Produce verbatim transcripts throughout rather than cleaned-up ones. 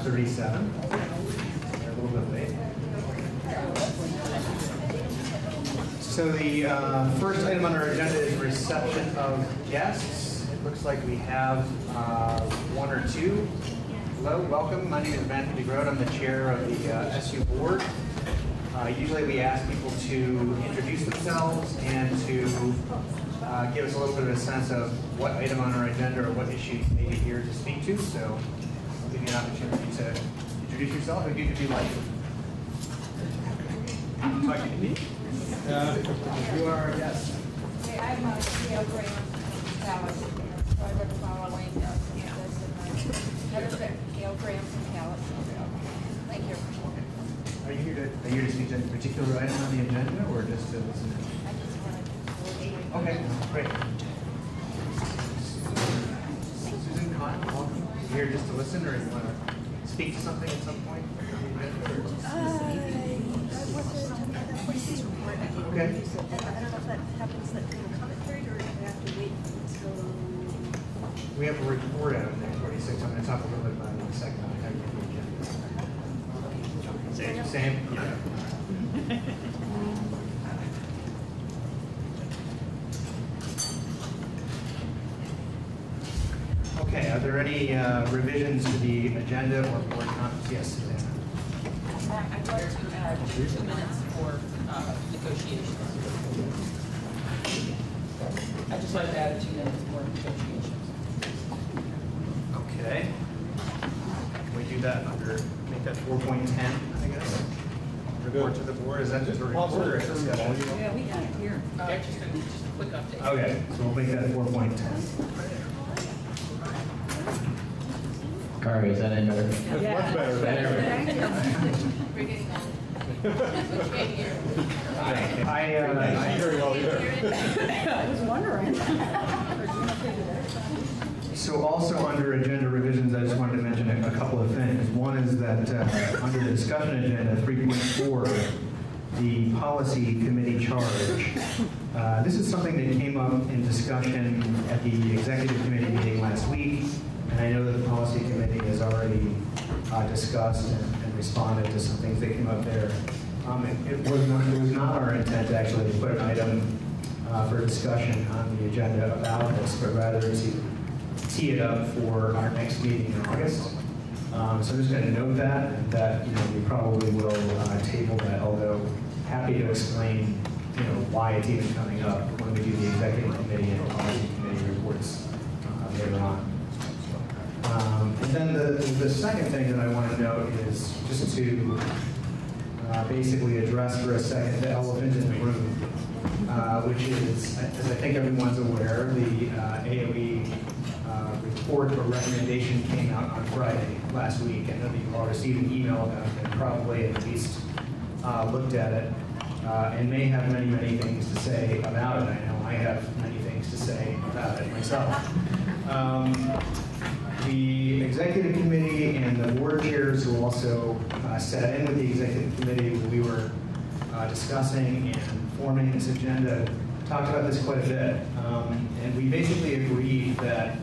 thirty-seven. They're a little bit late. So the uh, first item on our agenda is reception of guests. It looks like we have uh, one or two. Hello, welcome. My name is Matthew DeGroat. I'm the chair of the uh, S U board. Uh, usually we ask people to introduce themselves and to uh, give us a little bit of a sense of what item on our agenda or what issue you may be here to speak to. So I'll give you an opportunity to introduce yourself if you could be like. Talk to me. Uh, you are our guest. Hey, I'm uh, Gail Graham from Calais. So I live following uh, campus and I live at Gail Graham from Calais. Thank you. Are you here to, are you here to speak to a particular item on the agenda or just to listen in? I just wanted to. Okay, great. Susan Kahn, welcome. You here just to listen or you want to speak to something at some point? Okay. I don't know if that happens that kind of comment period or if we have to wait until... We have a report out of next forty-six. I'm going to talk a little bit about it in a second. I'll tell you the agenda. Same? Same? Yeah. Okay, are there any uh, revisions to the agenda or board comments? Yes, Susanna. I'd like to add two minutes for uh, negotiations. I'd just like to add two minutes for negotiations. Okay. Can we do that under, make that four point ten, I guess? Report to the board, is that just a report or a discussion? Yeah, we got it here. Uh, just, a, just a quick update. Okay, so we'll make that four point ten. Kari, is that any better? That's yeah. much better. We're getting on. Which way here? I, uh, I very well either. I was wondering. So also under agenda revisions, I just wanted to mention a, a couple of things. One is that uh, under the discussion agenda three point four, the policy committee charge. Uh, this is something that came up in discussion at the executive committee meeting last week, and I know that the policy committee has already uh, discussed and, and responded to some things that came up there. Um, it, it, was not, it was not our intent actually to put an item uh, for discussion on the agenda about this, but rather to tee it up for our next meeting in August. Um, so I'm just going to note that, and that you know, we probably will uh, table that, although happy to explain you know, why it's even coming up when we do the executive committee and policy committee reports uh, later on. Um, and then the, the second thing that I want to note is just to uh, basically address for a second the elephant in the room, uh, which is, as I think everyone's aware, the uh, A O E uh, report or recommendation came out on Friday last week. I know that you all received an email about it and probably at least uh, looked at it uh, and may have many, many things to say about it. I know I have many things to say about it myself. Um, The executive committee and the board chairs who also uh, sat in with the executive committee when we were uh, discussing and forming this agenda talked about this quite a bit. Um, and we basically agreed that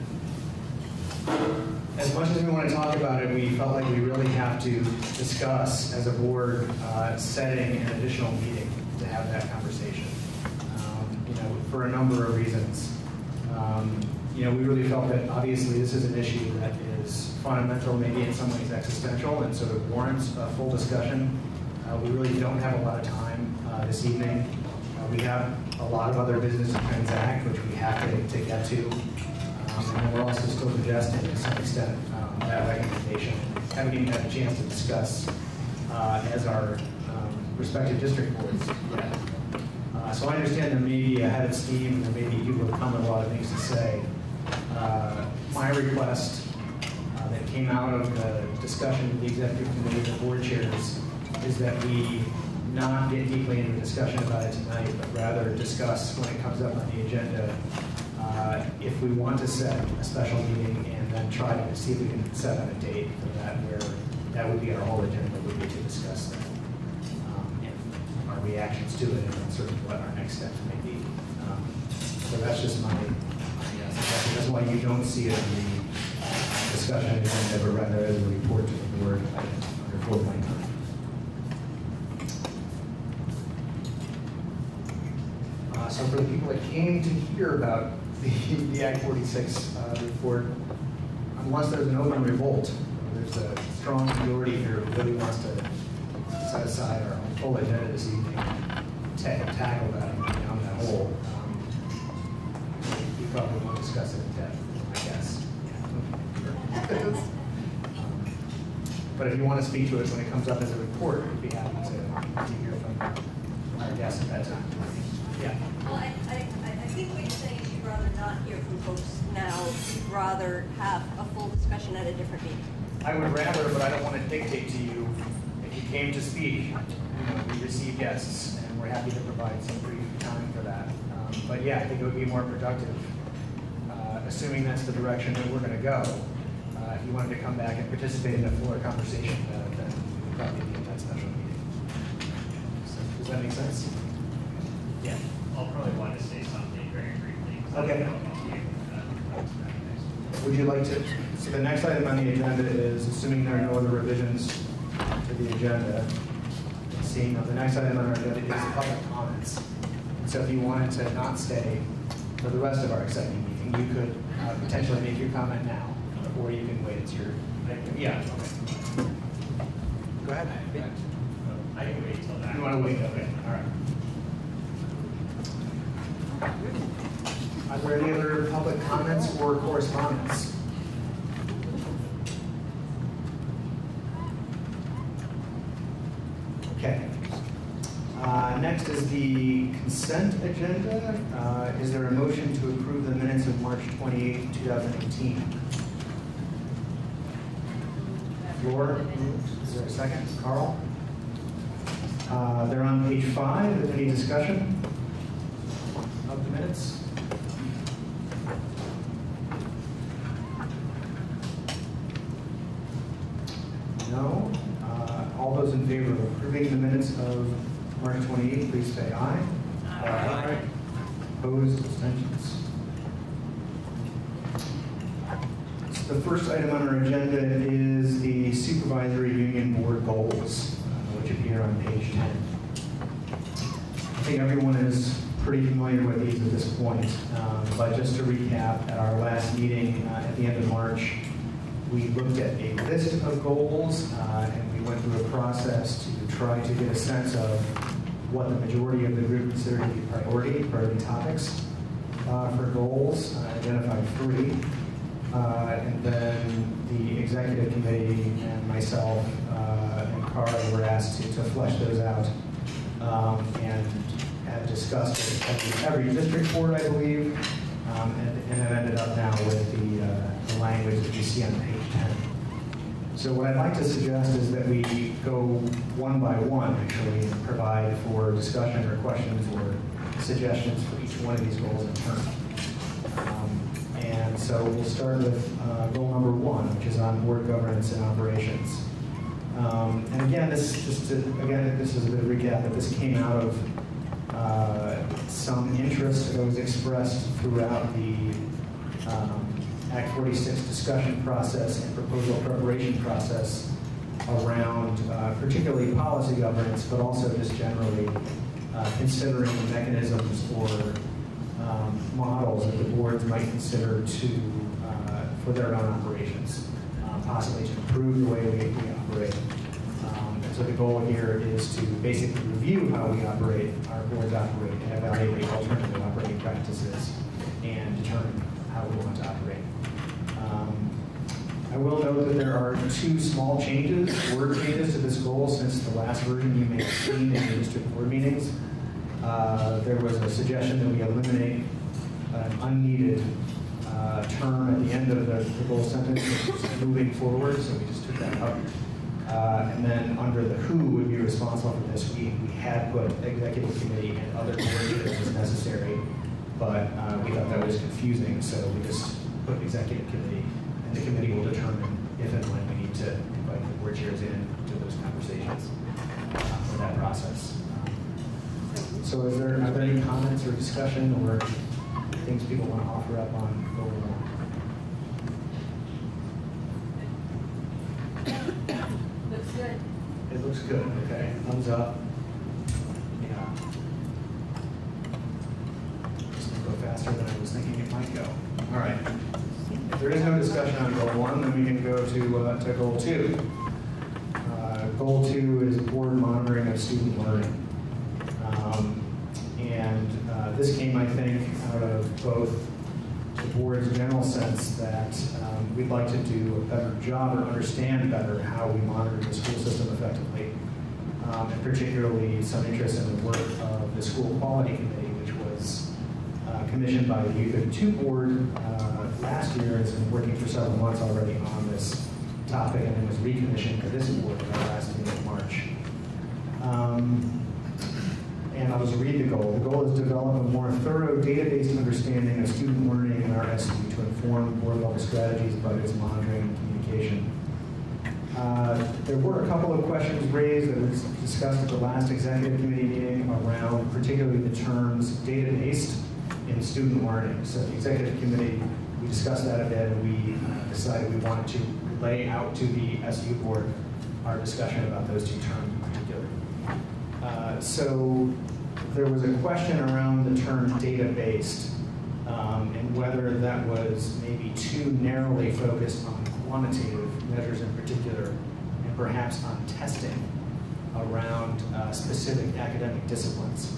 as much as we want to talk about it, we felt like we really have to discuss as a board uh, setting an additional meeting to have that conversation, um, you know, for a number of reasons. Um, You know, we really felt that obviously this is an issue that is fundamental, maybe in some ways existential, and sort of warrants a full discussion. Uh, we really don't have a lot of time uh, this evening. Uh, we have a lot of other business to transact, which we have to, to get to. Um, and we're also still digesting to some extent um, that recommendation. Haven't even had a chance to discuss uh, as our um, respective district boards yet. Uh, so I understand there may be a head of steam, and there may be people who come with a lot of things to say. Uh, my request uh, that came out of the discussion with the executive committee, the board chairs, is that we not get deeply into a discussion about it tonight, but rather discuss when it comes up on the agenda uh, if we want to set a special meeting and then try to see if we can set on a date for that where that would be our whole agenda, would be to discuss that. Um, and our reactions to it and sort of what our next steps may be. Um, so that's just my, my uh, suggestion. That's why you don't see it in the discussion agenda, but rather as a report to the board under four point nine. Uh, so for the people that came to hear about the, the Act forty-six uh, report, unless there's an open revolt, there's a strong majority here who really wants to set aside our full agenda this evening, ta- tackle that down that hole. Um, we probably won't discuss it in depth, I guess. um, but if you want to speak to it when it comes up as a report, we'd be happy to, to hear from our guests at that time. Yeah. Well, I, I, I think what you're saying is you'd rather not hear from folks now. You'd rather have a full discussion at a different meeting. I would rather, but I don't want to dictate to you. If you came to speak, you know, we receive guests, and we're happy to provide some brief time for that. Um, but yeah, I think it would be more productive, uh, assuming that's the direction that we're going to go. Uh, if you wanted to come back and participate in a fuller conversation, uh, then we would probably be in that special meeting. So, does that make sense? Yeah. I'll probably want to say something very briefly. Okay. Would you like to, so the next item on the agenda is, assuming there are no other revisions to the agenda, seeing that the next item on our agenda is public comments. So if you wanted to not stay for the rest of our exciting meeting, you could uh, potentially make your comment now, or you can wait, it's your, yeah, okay. Go ahead. I can wait till that. You want to wait, okay, all right. Are there any other public comments or correspondence? Okay. Uh, next is the consent agenda. Uh, is there a motion to approve the minutes of March twenty-eighth, two thousand eighteen? Laura, is there a second? Carl? Uh, they're on page five. Any discussion of the minutes? No. Uh, all those in favor of approving the minutes of March twenty-eighth, please say aye. Aye. Aye. Opposed, abstentions. So the first item on our agenda is the Supervisory Union Board goals, uh, which appear on page ten. I think everyone is pretty familiar with these at this point, um, but just to recap, at our last meeting uh, at the end of March, we looked at a list of goals, uh, and we went through a process to try to get a sense of what the majority of the group considered to be priority, priority topics uh, for goals, uh, identified three. Uh, and then the executive committee and myself uh, and Carl were asked to, to flesh those out um, and have discussed it at every district board, I believe. Um, and, and it ended up now with the, uh, the language that you see on page ten. So what I'd like to suggest is that we go one by one, actually, and provide for discussion or questions or suggestions for each one of these goals in turn. Um, and so we'll start with uh, goal number one, which is on board governance and operations. Um, and again, this just to, again, this is a bit of a recap, but this came out of Uh, some interest that was expressed throughout the um, Act forty-six discussion process and proposal preparation process around uh, particularly policy governance, but also just generally uh, considering mechanisms or um, models that the boards might consider to uh, for their own operations, uh, possibly to improve the way we, we operate. So the goal here is to basically review how we operate, our boards operate, and evaluate alternative operating practices and determine how we want to operate. Um, I will note that there are two small changes, word changes to this goal since the last version you may have seen in the district board meetings. Uh, there was a suggestion that we eliminate an unneeded uh, term at the end of the, the goal sentence, moving forward, so we just took that out. Uh, and then under the who would be responsible for this, we, we had put executive committee and other board as necessary, but uh, we thought that was confusing, so we just put executive committee, and the committee will determine if and when we need to invite the board chairs in to those conversations uh, for that process. Um, so is there, are there any comments or discussion or things people want to offer up on goal one? It looks good, okay. Thumbs up. Yeah. Just gonna go faster than I was thinking it might go. All right. If there is no discussion on goal one, then we can go to, uh, to goal two. Uh, goal two is board monitoring of student learning. Um, and uh, this came, I think, out of both the board's general sense that um, we'd like to do a better job or understand better how we monitor the school system effectively, um, and particularly some interest in the work of the School Quality Committee, which was uh, commissioned by the U V two board uh, last year and has been working for several months already on this topic, and then was recommissioned for this board in our last meeting in March. Um, And I'll just read the goal. The goal is to develop a more thorough database understanding of student learning in our S U to inform board level strategies, budgets, monitoring, and communication. Uh, there were a couple of questions raised that was discussed at the last executive committee meeting around particularly the terms data-based in student learning. So the executive committee, we discussed that a bit, and we uh, decided we wanted to lay out to the S U board our discussion about those two terms in particular. Uh, so there was a question around the term data-based um, and whether that was maybe too narrowly focused on quantitative measures in particular and perhaps on testing around uh, specific academic disciplines.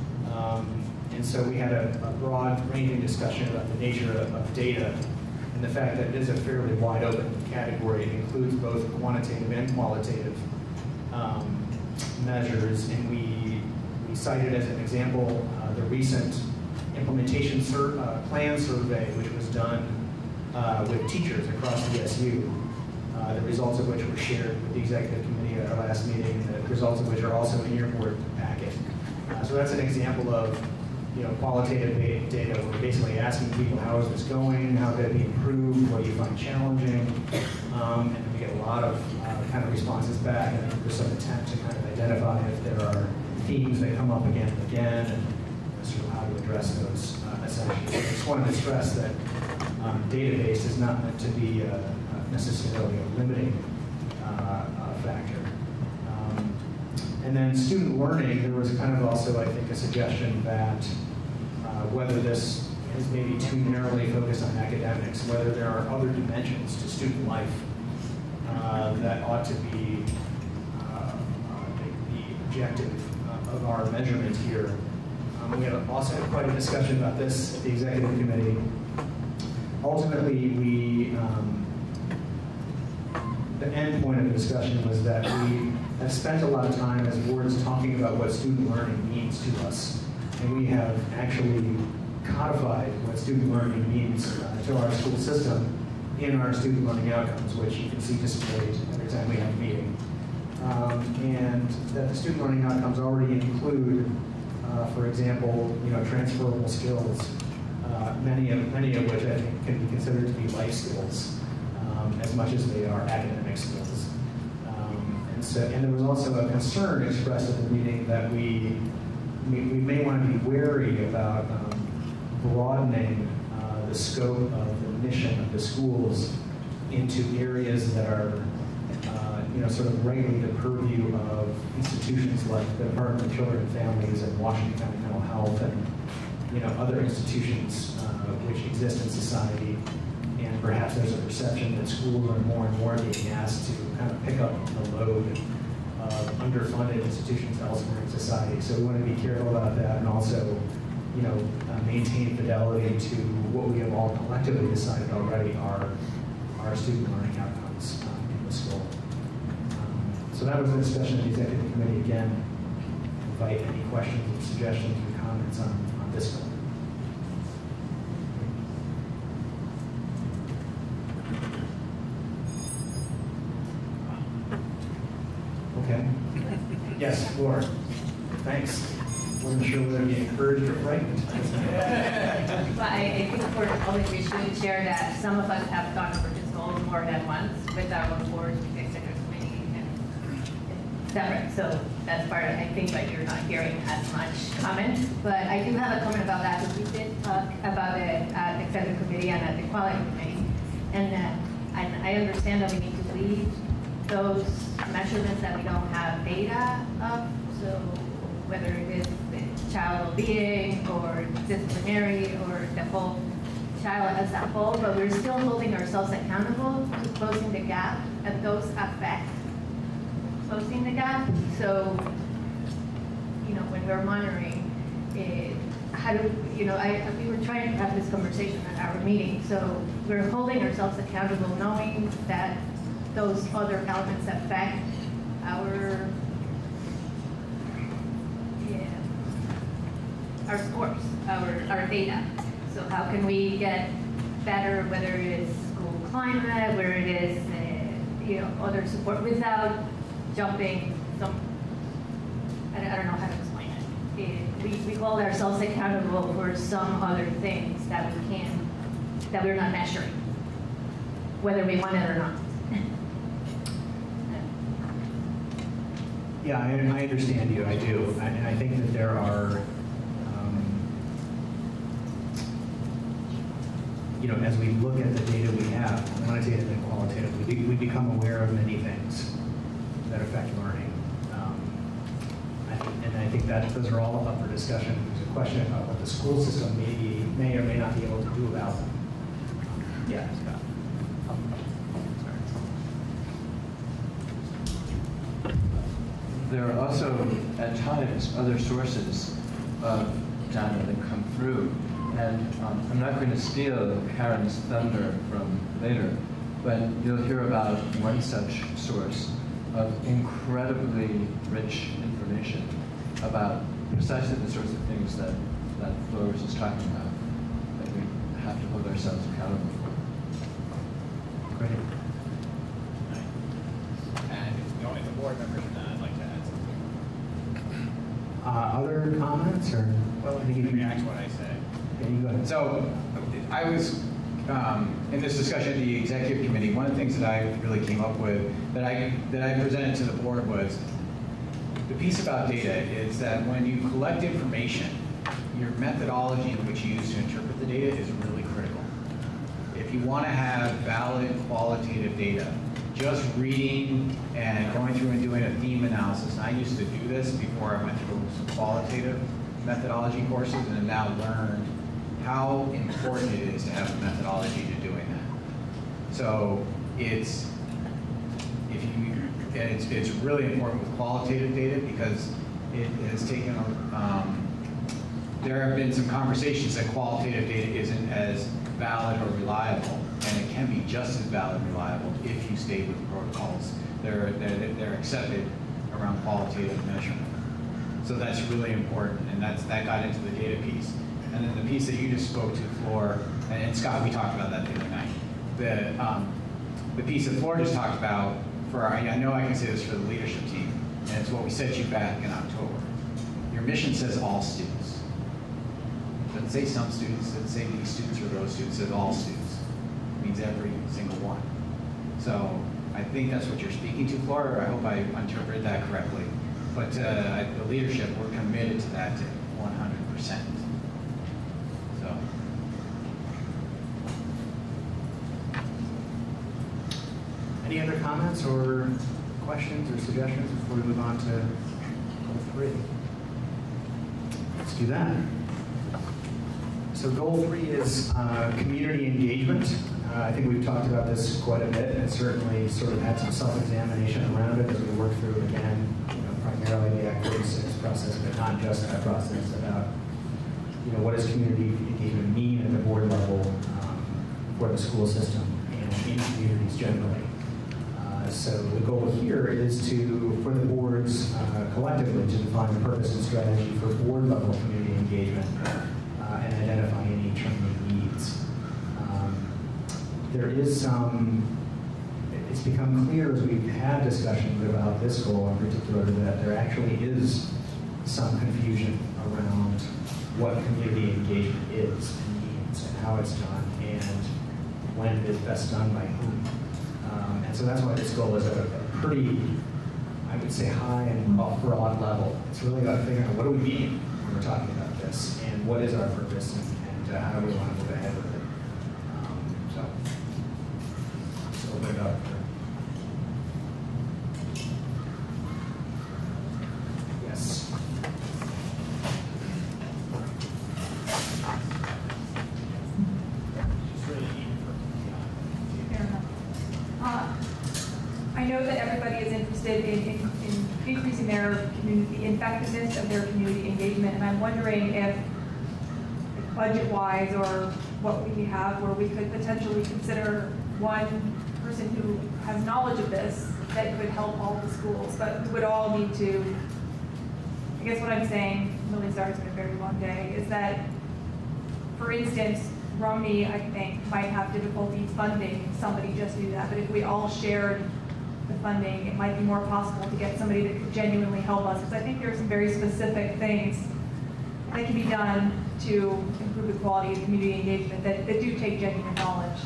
Um, and so we had a, a broad-ranging discussion about the nature of, of data and the fact that it is a fairly wide open category. It includes both quantitative and qualitative um, measures, and we, we cited as an example uh, the recent implementation sur uh, plan survey, which was done uh, with teachers across the S U, uh, the results of which were shared with the executive committee at our last meeting, the results of which are also in your board packet. Uh, so that's an example of you know, qualitative data. We're basically asking people, how is this going? How could it be improved? What do you find challenging? Um, and we get a lot of uh, kind of responses back, and there's some attempt to kind of identify if there are themes that come up again and again, and you know, sort of how to address those uh, essentially. I just wanted to stress that um, database is not meant to be uh, necessarily a limiting uh, uh, factor. Um, and then student learning, there was kind of also, I think, a suggestion that uh, whether this is maybe too narrowly focused on academics, whether there are other dimensions to student life uh, that ought to be uh, uh, the, the objective uh, of our measurement here. Um, we had also had quite a discussion about this at the executive committee. Ultimately, we um, the end point of the discussion was that we have spent a lot of time as boards talking about what student learning means to us, and we have actually codified what student learning means uh, to our school system in our student learning outcomes, which you can see displayed every time we have a meeting. Um, and that the student learning outcomes already include, uh, for example, you know, transferable skills, uh, many of many of which I think can be considered to be life skills, um, as much as they are academic skills. Um, and so, and there was also a concern expressed at the meeting that we we, we may want to be wary about um, broadening uh, the scope of the mission of the schools into areas that are, uh, you know, sort of regularly the purview of institutions like the Department of Children and Families and Washington County Mental Health and, you know, other institutions uh, which exist in society. And perhaps there's a perception that schools are more and more being asked to kind of pick up the load of underfunded institutions elsewhere in society. So we want to be careful about that, and also, you know, uh, maintain fidelity to what we have all collectively decided already are our student learning outcomes um, in the school. Um, so that was the discussion of the executive committee. Again, invite any questions or suggestions or comments on, on this one. Okay. Yes, Laura. Thanks. Wasn't sure whether to be encouraged or frightened. Well, I, I think for always we should share that some of us have gone over this goal more than once with our own board, the executive committee, and it's separate. So that's part of, I think, that you're not hearing as much comment. But I do have a comment about that, because we did talk about it at the executive committee and at the quality committee. And, uh, and I understand that we need to leave those measurements that we don't have data of. So whether it is the child well-being or disciplinary or the whole child as a whole, but we're still holding ourselves accountable to closing the gap, and those affect closing the gap. So, you know, when we're monitoring, it, how do, you know, I, we were trying to have this conversation at our meeting. So we're holding ourselves accountable, knowing that those other elements affect our, yeah, our scores, our, our data. So how can we get better, whether it is school climate, where it is, uh, you know, other support, without jumping some, I don't, I don't know how to explain it. it we, we hold ourselves accountable for some other things that we can, that we're not measuring, whether we want it or not. Yeah, I, I understand you, I do. I, and I think that there are, um, you know, as we look at the data we have, quantitative and qualitative, we, we become aware of many things that affect learning. Um, I think, and I think that those are all up for discussion. There's a question about what the school system may, be, may or may not be able to do about them. Yeah, Scott. There are also, at times, other sources of data that come through. And um, I'm not going to steal Karen's thunder from later, but you'll hear about one such source of incredibly rich information about precisely the sorts of things that, that Flores is talking about, that we have to hold ourselves accountable for. Great. And if the only the board members are done, I'd like to add something. Uh, other comments, or? Well, let me react to what I said. Yeah, you go ahead. So I was, um, in this discussion at the executive committee, one of the things that I really came up with, that I, that I presented to the board was, the piece about data is that when you collect information, your methodology in which you use to interpret the data is really critical. If you want to have valid qualitative data, just reading and going through and doing a theme analysis, and I used to do this before I went through some qualitative methodology courses and have now learned how important it is to have a methodology to doing that. So it's, if you, and it's, it's really important with qualitative data because it has taken, um, there have been some conversations that qualitative data isn't as valid or reliable, and it can be just as valid and reliable if you stay with the protocols. They're, they're, they're accepted around qualitative measurement. So that's really important, and that's, that got into the data piece. And then the piece that you just spoke to, Floor, and, and Scott, we talked about that the other night. The, um, the piece that Floor just talked about, for our, I know I can say this for the leadership team, and it's what we said to you back in October. Your mission says all students. It doesn't say some students, it doesn't say these students or those students, it says all students. It means every single one. So I think that's what you're speaking to, Floor. I hope I interpreted that correctly. But uh, the leadership, we're committed to that to one hundred percent. So. Any other comments or questions or suggestions before we move on to goal three? Let's do that. So goal three is uh, community engagement. Uh, I think we've talked about this quite a bit, and certainly sort of had some self-examination around it as we work through it again, you know, primarily the Act thirty-six process, but not just that process, about you know, what does community engagement mean at the board level um, for the school system and in communities generally. Uh, so the goal here is to, for the boards uh, collectively, to define the purpose and strategy for board level community engagement uh, and identify any training needs. Um, there is some, it's become clear as we've had discussions about this goal in particular that there actually is some confusion around what community engagement is and means and how it's done and when it is best done by whom. Um, and so that's why this goal is at a, a pretty, I would say, high and broad level. It's really about figuring out what do we mean when we're talking about this and what is our purpose and, and uh, how do we want to move ahead with it. Um, so, let's open it up. For I know that everybody is interested in, in, in increasing their community, the effectiveness of their community engagement, and I'm wondering if budget-wise or what we have where we could potentially consider one person who has knowledge of this that could help all the schools, but we would all need to, I guess what I'm saying, really sorry, it's been a very long day, is that, for instance, Romney, I think, might have difficulty funding somebody just to do that, but if we all shared the funding, it might be more possible to get somebody that could genuinely help us, because I think there are some very specific things that can be done to improve the quality of community engagement that, that do take genuine knowledge.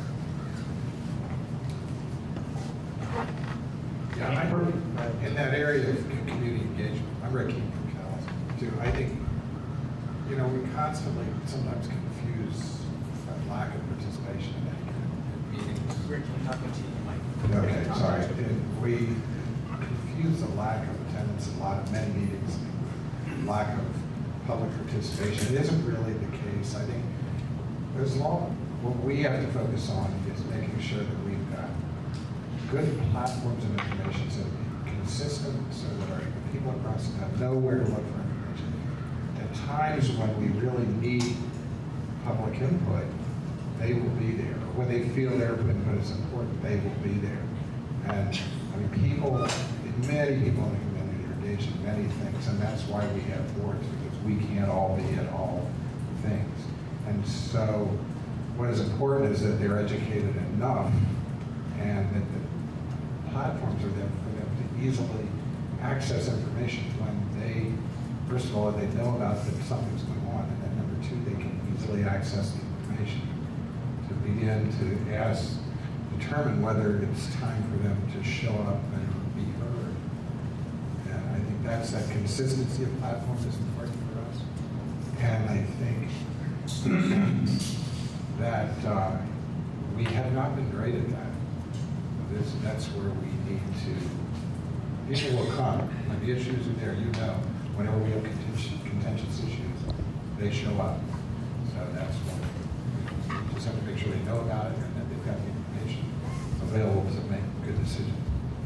Yeah, I, in that area of community engagement, I'm Rick King from Cal's too. I think, you know, we constantly sometimes confuse that lack of participation in any meetings. Rick, can you talk into you, Mike? Okay, sorry. We confuse the lack of attendance in a lot of many meetings, lack of public participation. It isn't really the case. I think as long, what we have to focus on is making sure that we've got good platforms of information so that consistent, so that our people across the town know where to look for information. At times when we really need public input, they will be there. When they feel their input is important, they will be there. And I mean, people, many people in the community are engaged in many things, and that's why we have boards, because we can't all be at all things. And so what is important is that they're educated enough and that the platforms are there for them to easily access information when they, first of all, they know about that something's going on, and then number two, they can easily access the information to begin to ask, determine whether it's time for them to show up and be heard. And I think that's that consistency of platforms is important for us. And I think that uh, we have not been great at that. This, that's where we need to, people will come, when the issues are there, you know, whenever we have contentious, contentious issues, they show up. So that's what we just have to make sure they know about it and that they've got the information available to make good decisions.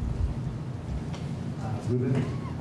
Uh, Ruben?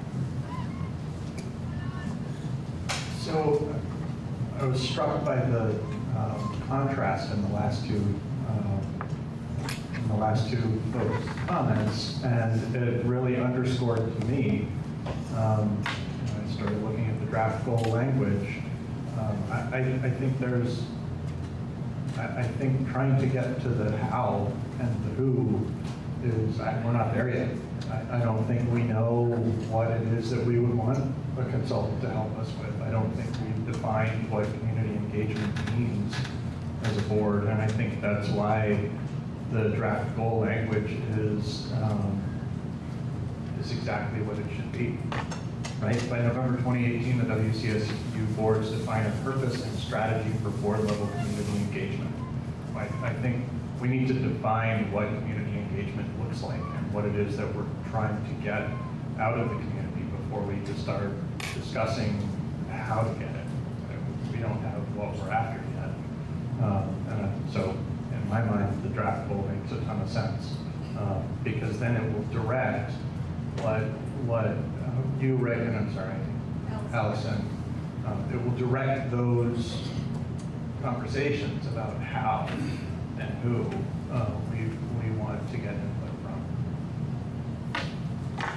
So I was struck by the um, contrast in the last two um, in the last two folks' comments, and it really underscored to me. Um, I started looking at the draft goal language. Um, I, I, I think there's, I, I think trying to get to the how and the who is, I, we're not there yet. I, I don't think we know what it is that we would want a consultant to help us with. I don't think we've defined what community engagement means as a board, and I think that's why the draft goal language is um, is exactly what it should be. Right? By November twenty eighteen, the W C S U boards define a purpose and strategy for board-level community engagement. I, I think we need to define what community engagement looks like and what it is that we're trying to get out of the community before we just start discussing how to get it. We don't have what we're after yet. Um, and so, in my mind, the draft goal makes a ton of sense um, because then it will direct what what uh, you, Rick, and I'm sorry, Allison, um, it will direct those conversations about how and who uh, we we want to get input from.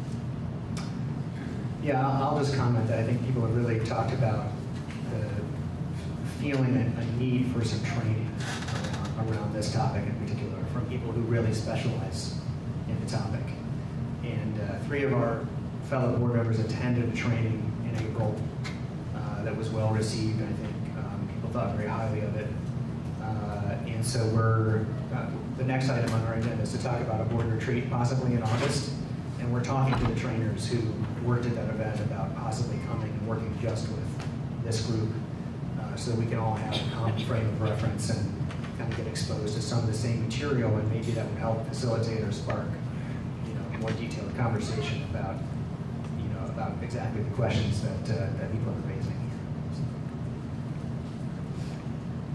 Yeah, I'll just comment that I think people have really talked about the feeling a, a need for some training around, around this topic in particular from people who really specialize in the topic. And uh, three of our fellow board members attended a training in April uh, that was well received. I think um, people thought very highly of it. Uh, and so we're, uh, the next item on our agenda is to talk about a board retreat possibly in August. And we're talking to the trainers who worked at that event about possibly coming and working just with this group uh, so that we can all have a common frame of reference and kind of get exposed to some of the same material, and maybe that would help facilitate or spark, you know, more detailed conversation about, you know, about exactly the questions that uh, that people are raising here.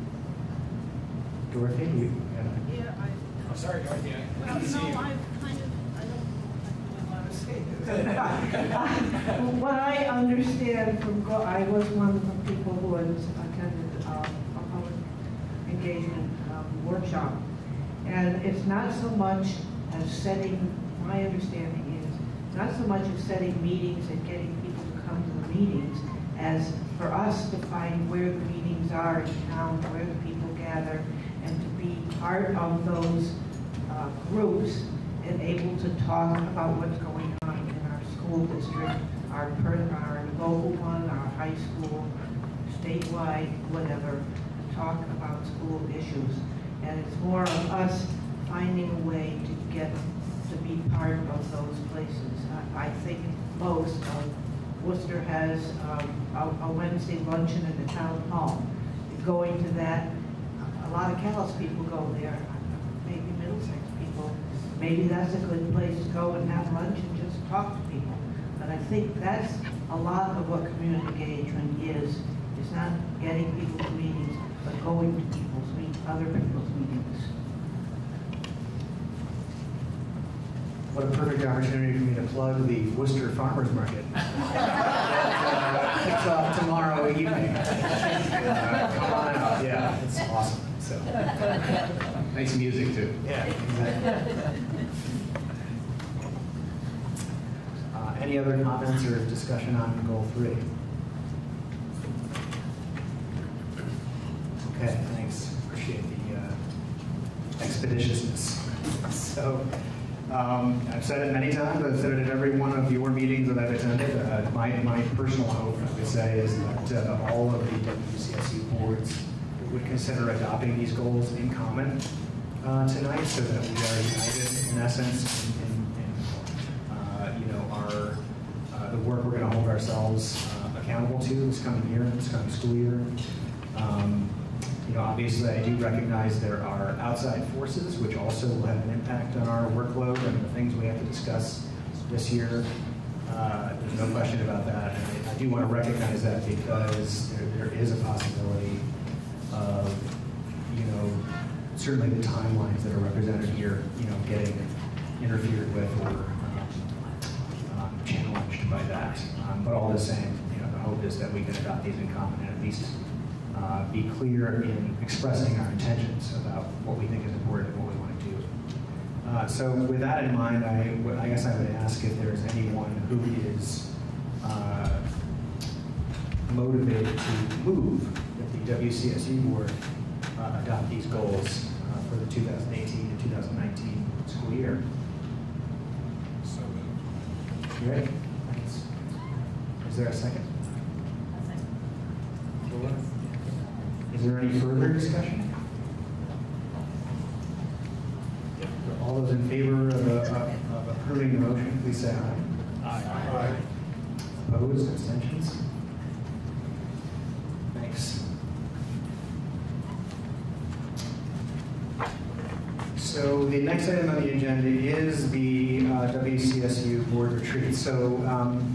So. Dorothy, you, yeah, I. I'm sorry, Dorothy. I Well, didn't see no, you. I've kind of What I understand from, go- I was one of the people who has attended uh, a public engagement um, workshop. And it's not so much as setting, my understanding is, not so much as setting meetings and getting people to come to the meetings, as for us to find where the meetings are in town, where the people gather, and to be part of those uh, groups and able to talk about what's going on in our school district, our, per, our local one, our high school, statewide, whatever, talk about school issues. And it's more of us finding a way to get to be part of those places. I, I think most of Worcester has um, a, a Wednesday luncheon at the town hall. Going to that, a lot of Callis people go there, maybe Middlesex people. Maybe that's a good place to go and have lunch and just talk to people. But I think that's a lot of what community engagement is. It's not getting people to meetings, but going to people's meet other people's meetings. What a perfect opportunity for me to plug the Worcester Farmers Market. uh, kicks off tomorrow evening. Uh, come on out. Yeah, it's awesome. So Nice music too. yeah, exactly. Uh, any other comments or discussion on goal three? Okay, thanks. Appreciate the uh, expeditiousness. So. Um, I've said it many times. I've said it at every one of your meetings that I've attended. Uh, my, my personal hope, I would say, is that uh, all of the W C S U boards would consider adopting these goals in common uh, tonight, so that we are united, in essence, in, in, in uh, you know, our uh, the work we're going to hold ourselves uh, accountable to this coming year, this coming school year. Um, You know, obviously, I do recognize there are outside forces which also will have an impact on our workload and the things we have to discuss this year. Uh, there's no question about that. And I, I do want to recognize that because there, there is a possibility of, you know, certainly the timelines that are represented here, you know, getting interfered with or um, um, challenged by that. Um, but all the same, you know, the hope is that we can adopt these in common and at least Uh, be clear in expressing our intentions about what we think is important and what we want to do. Uh, so with that in mind, I, I guess I would ask if there's anyone who is uh, motivated to move that the W C S U board uh, adopt these goals uh, for the two thousand eighteen to two thousand nineteen school year. So moved. You ready? Thanks. Is there a second? Is there any further discussion? All those in favor of, uh, of approving the motion, please say aye. Aye. Aye. Opposed, abstentions? Thanks. So the next item on the agenda is the uh, W C S U board retreat. So um,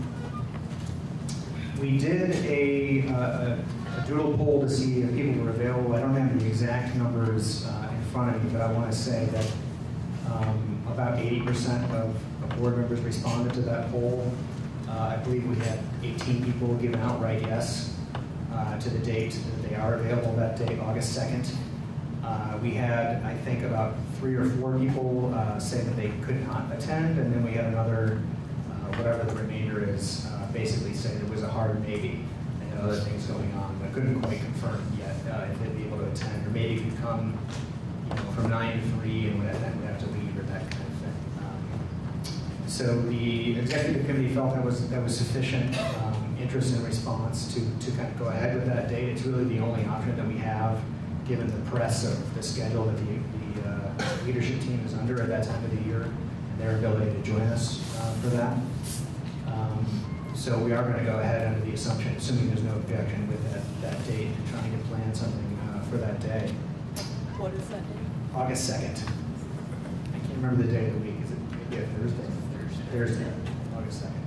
we did a, uh, a a doodle poll to see if people were available. I don't have the exact numbers uh, in front of me, but I want to say that um, about eighty percent of, of board members responded to that poll. Uh, I believe we had eighteen people give an outright yes uh, to the date that they are available that day, August second. Uh, we had, I think, about three or four people uh, say that they could not attend, and then we had another, uh, whatever the remainder is, uh, basically say it was a hard maybe. Other things going on, but couldn't quite confirm yet uh, if they'd be able to attend, or maybe could come, you know, from nine to three and would have, then would have to leave or that kind of thing. Um, so the executive committee felt that was that was sufficient um, interest and response to to kind of go ahead with that date. It's really the only option that we have, given the press of the schedule that the, the uh, leadership team is under at that time of the year, and their ability to join us uh, for that. Um, So we are going to go ahead under the assumption, assuming there's no objection with that, that date, and trying to plan something uh, for that day. What is that date? August second. I can't remember the day of the week. Is it maybe a Thursday? Thursday. Thursday, August second.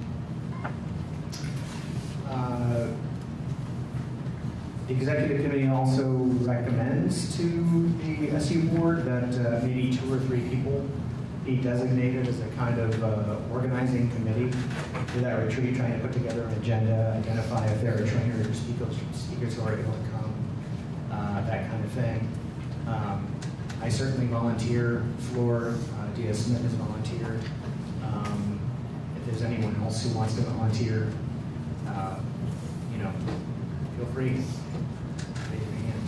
Uh, the executive committee also recommends to the S U board that uh, maybe two or three people be designated as a kind of uh, organizing committee for that retreat, trying to put together an agenda, identify if there are trainers or speakers, speakers who are able to come, uh, that kind of thing. Um, I certainly volunteer. Floor, uh, Dia Smith has volunteered. Um, if there's anyone else who wants to volunteer, uh, you know, feel free. Raise your hand.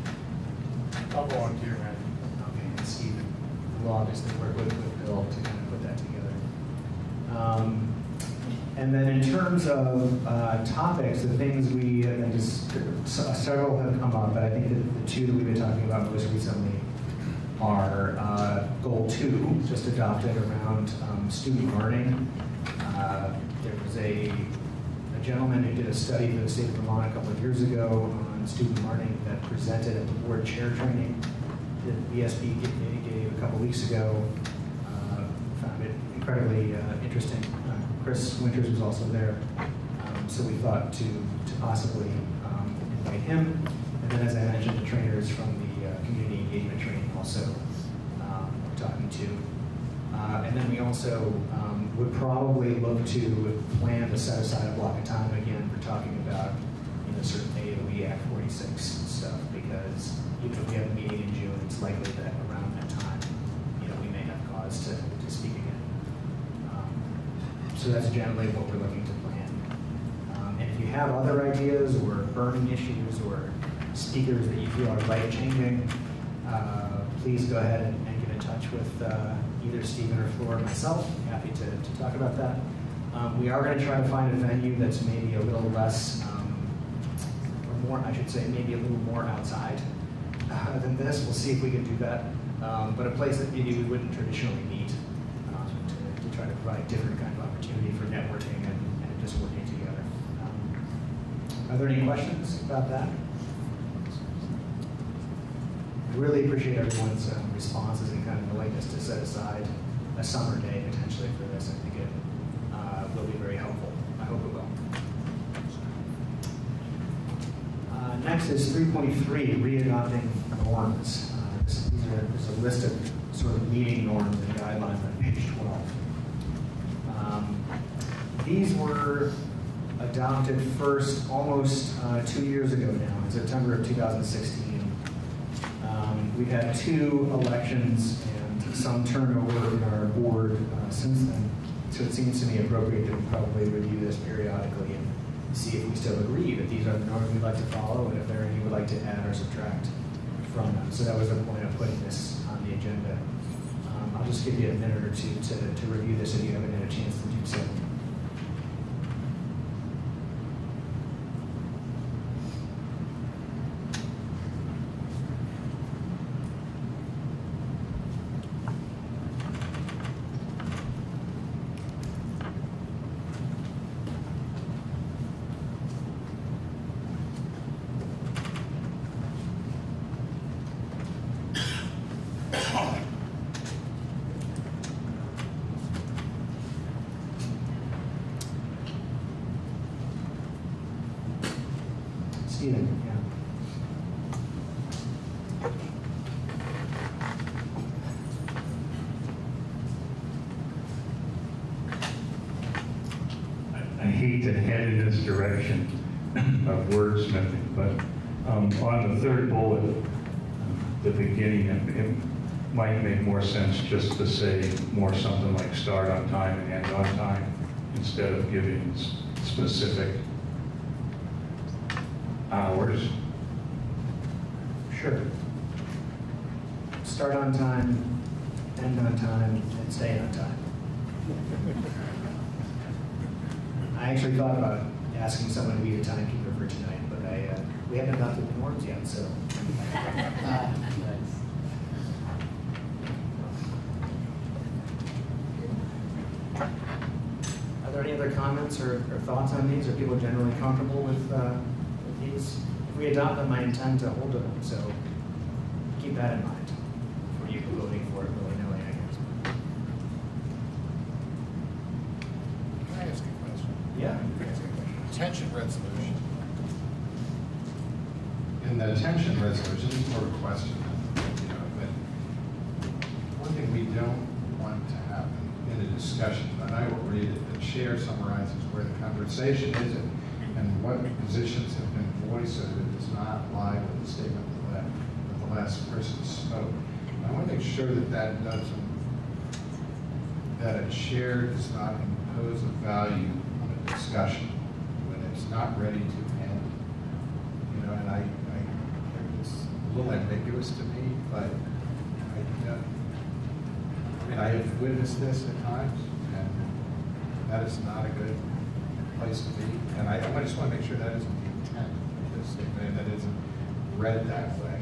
I'll volunteer, man. Okay, and Steve will obviously work with, with Bill to kind of put that together. Um, and then in terms of uh, topics, the things we, and just several have come up, but I think that the two that we've been talking about most recently are uh, goal two, just adopted around um, student learning. Uh, there was a, a gentleman who did a study for the state of Vermont a couple of years ago on student learning that presented at the board chair training that B S B gave a couple weeks ago. Uh, found it incredibly uh, interesting. Uh, Chris Winters was also there, um, so we thought to, to possibly um, invite him. And then, as I mentioned, the trainers from the uh, community engagement training also um, we're talking to. Uh, and then we also um, would probably look to plan to set aside a block of time again for talking about, you know, certain A O E Act forty-six stuff, because even if we have a meeting in June, it's likely that around that time, you know, we may have cause to, to speak again. Um, so that's generally what we're looking to plan. Um, and if you have other ideas or burning issues or speakers that you feel are life-changing, uh, please go ahead and, and get in touch with uh, either Stephen or Flora or myself. I'm happy to, to talk about that. Um, we are going to try to find a venue that's maybe a little less, um, or more, I should say, maybe a little more outside uh, than this. We'll see if we can do that. Um, but a place that maybe we wouldn't traditionally meet um, to, to try to provide different kind of opportunity for networking and, and just working together. Um, are there any questions about that? I really appreciate everyone's um, responses and kind of willingness to set aside a summer day potentially for this. I think it uh, will be very helpful. I hope it will. Uh, next is three point three, re-adopting norms. Uh, this, these are, there's a list of sort of meeting norms and guidelines on page twelve. Um, these were adopted first almost uh, two years ago now, in September of two thousand sixteen. Um, we've had two elections and some turnover in our board uh, since then, so it seems to me appropriate that we probably review this periodically and see if we still agree that these are the norms we'd like to follow and if there are any we'd like to add or subtract from them. So that was the point of putting this on the agenda. Um, I'll just give you a minute or two to, to review this if you haven't had a chance to do so. Stephen, yeah. I, I hate to head in this direction of wordsmithing, but um, on the third bullet, the beginning, it, it might make more sense just to say more something like start on time and end on time instead of giving s- specific hours. Sure. Start on time, end on time, and stay on time. I actually thought about asking someone to be the timekeeper for tonight, but I uh, we haven't adopted the norms yet, so. Uh, Are there any other comments or, or thoughts on these? Are people generally comfortable with, uh, with these? If we adopt them, I intend to hold to them, so keep that in mind for you voting for it willy-nilly, I guess. Can I ask you a question? Yeah. Detention resolution. In the detention resolution, this is more of a question, you know, but one thing we don't want want to happen in a discussion, but I will read it. The chair summarizes where the conversation is and, and what positions have been voiced, so that it does not lie with the statement that the, that the last person spoke. I want to make sure that that doesn't, that a chair does not impose a value on a discussion when it's not ready to end. You know, and I, I it's a little ambiguous to me, but I, you know, I mean, I have witnessed this at times, and that is not a good place to be. And I, I just want to make sure that isn't the intent of this statement, and that isn't read that way.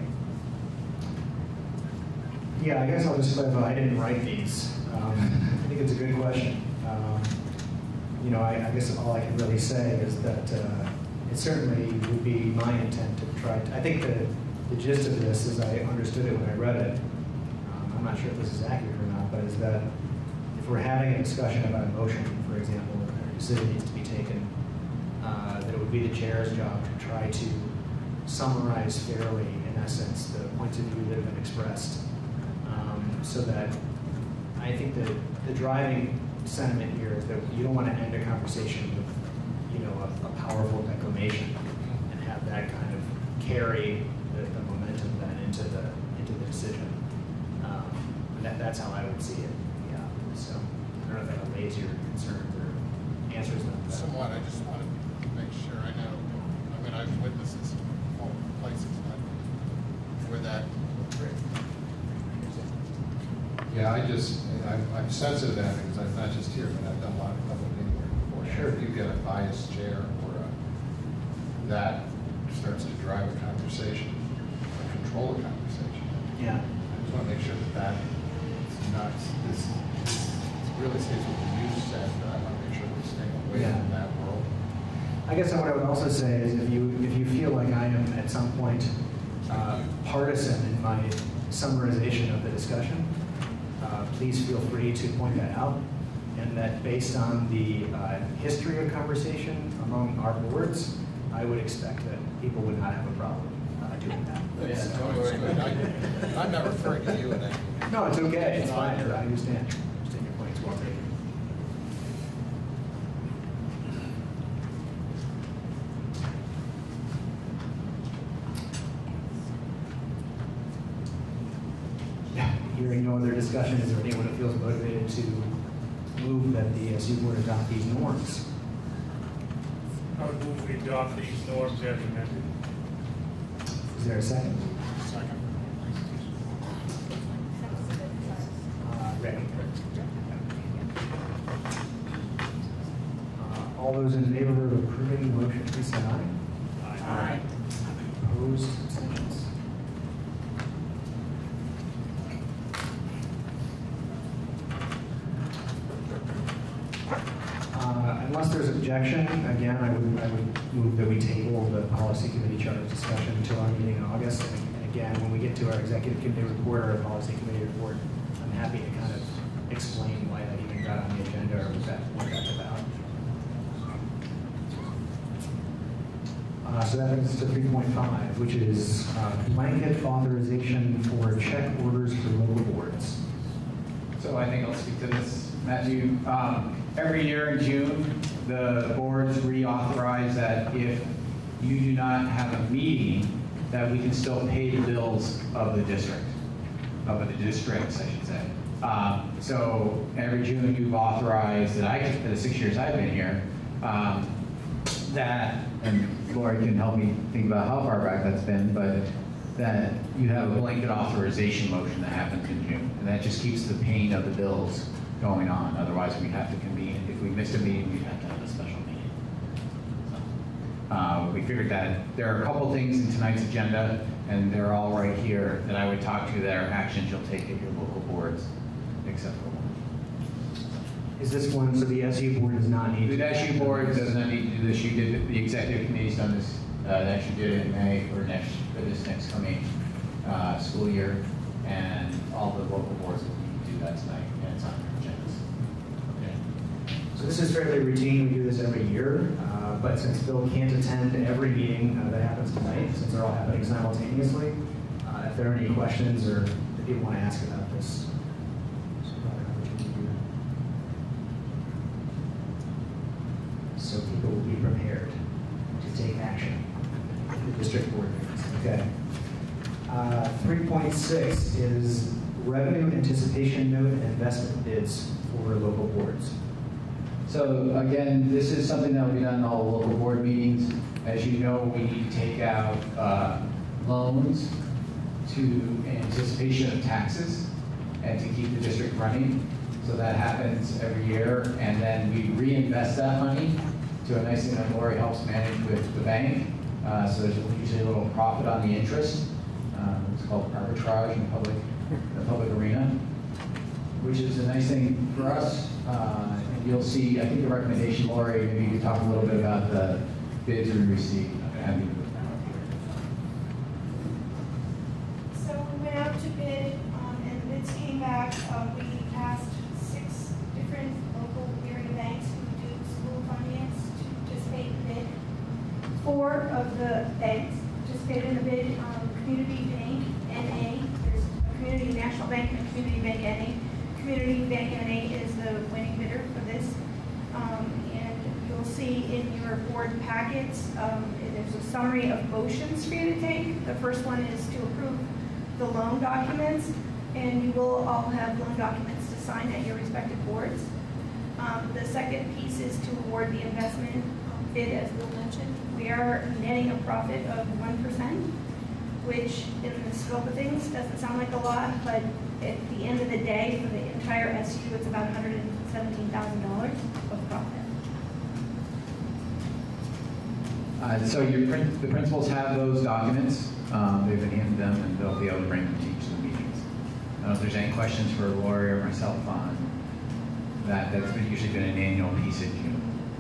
Yeah, I guess I'll just clarify, I didn't write these. Um, I think it's a good question. Um, you know, I, I guess all I can really say is that uh, it certainly would be my intent to try to, I think the, the gist of this, as I understood it when I read it, um, I'm not sure if this is accurate or not, but is that if we're having a discussion about a motion, for example, or a decision needs to be taken, uh, that it would be the chair's job to try to summarize fairly, in essence, the points of view that have been expressed. So that I think that the driving sentiment here is that you don't want to end a conversation with, you know, a, a powerful declamation and have that kind of carry the, the momentum then into the into the decision. Um, and that, that's how I would see it. Yeah. So I don't know if that allays your concerns or answers them. Somewhat. I just want to make sure I know. I mean, I've witnessed this in multiple places, but where that. Yeah, I just, I'm, I'm sensitive to that because I'm not just here, but I've done a lot of public meeting work before. Sure. If you get a biased chair or a, that starts to drive a conversation, or control a conversation. Yeah. I just want to make sure that that is not, this, this really stays what the news said, but I want to make sure we're staying away Yeah. from that world. I guess what I would also say is if you if you feel like I am at some point uh, partisan in my summarization of the discussion, Uh, please feel free to point that out, and that based on the uh, history of conversation among our boards, I would expect that people would not have a problem uh, doing that. Yeah, So- don't worry. I, I'm not referring to you in that. No, it's okay. It's fine. I understand. I understand your point. It's well taken. Hearing no other discussion, is there anyone who feels motivated to move that the S U board adopt these norms? I would move we adopt these norms as amended. Is there a second? Second. Uh, Rick? Uh, all those in favor of approving the motion, please say aye. Aye. Aye. Opposed? Abstentions? Uh, Unless there's objection, again, I would, I would move that we table the policy committee charter discussion until our meeting in August. And again, when we get to our executive committee report or our policy committee report, I'm happy to kind of explain why that even got on the agenda or what, that, what that's about. Uh, so that brings us to three point five, which is uh, blanket authorization for check orders for local boards. So I think I'll speak to this, Matthew. Um, every year in June, the boards reauthorize that if you do not have a meeting, that we can still pay the bills of the district, of the districts, I should say. Um, so every June, you've authorized that I, for the six years I've been here, um, that, and Lori can help me think about how far back that's been, but that you have a blanket authorization motion that happens in June, and that just keeps the pain of the bills going on. Otherwise, we have to convene. If we missed a meeting, we'd have to have a special meeting. So, uh, we figured that there are a couple things in tonight's agenda, and they're all right here that I would talk to that are actions you'll take at your local boards, except for one. Is this one, so the S U board does not need to? The S U board does not need to do this. You did, the executive committee's done this, uh, they actually did it in May for next, for this next coming uh, school year, and all the local boards will need to do that tonight, and it's on their agendas. Okay. So this is fairly routine. We do this every year, uh, but since Bill can't attend every meeting uh, that happens tonight, since they're all happening simultaneously, uh, if there are any questions or if people want to ask about this. So, uh, but will be prepared to take action. The district board meetings. Okay. Uh, three point six is revenue anticipation note and investment bids for local boards. So again, this is something that will be done in all the local board meetings. As you know, we need to take out uh, loans to in anticipation of taxes and to keep the district running. So that happens every year, and then we reinvest that money to a nice thing that Lori helps manage with the bank. Uh, so there's usually a little profit on the interest. Um, it's called arbitrage in the public, the public arena, which is a nice thing for us. Uh, and you'll see, I think the recommendation, Lori, maybe you could talk a little bit about the bids we received. Have you- So we went out to bid, um, and the bids came back. Uh, we asked six different local area banks who do school finance to participate in the bid. Four of the banks participated in the bid. Um, Community Bank N A, there's a Community National Bank and a Community Bank N A. Community Bank N A is the winning bidder for this. Um, and you'll see in your board packets, um, there's a summary of motions for you to take. The first one is to approve the loan documents, and you will all have loan documents to sign at your respective boards. Um, the second piece is to award the investment bid, as Bill mentioned. We are netting a profit of one percent, which in the scope of things doesn't sound like a lot, but at the end of the day, for the entire S U, it's about one hundred seventeen thousand dollars of profit. Uh, so your prin the principals have those documents. Um, they've been handed them, and they'll be able to bring them to each of the meetings. I don't know if there's any questions for Lori or myself on that. That's been usually been an annual piece in June.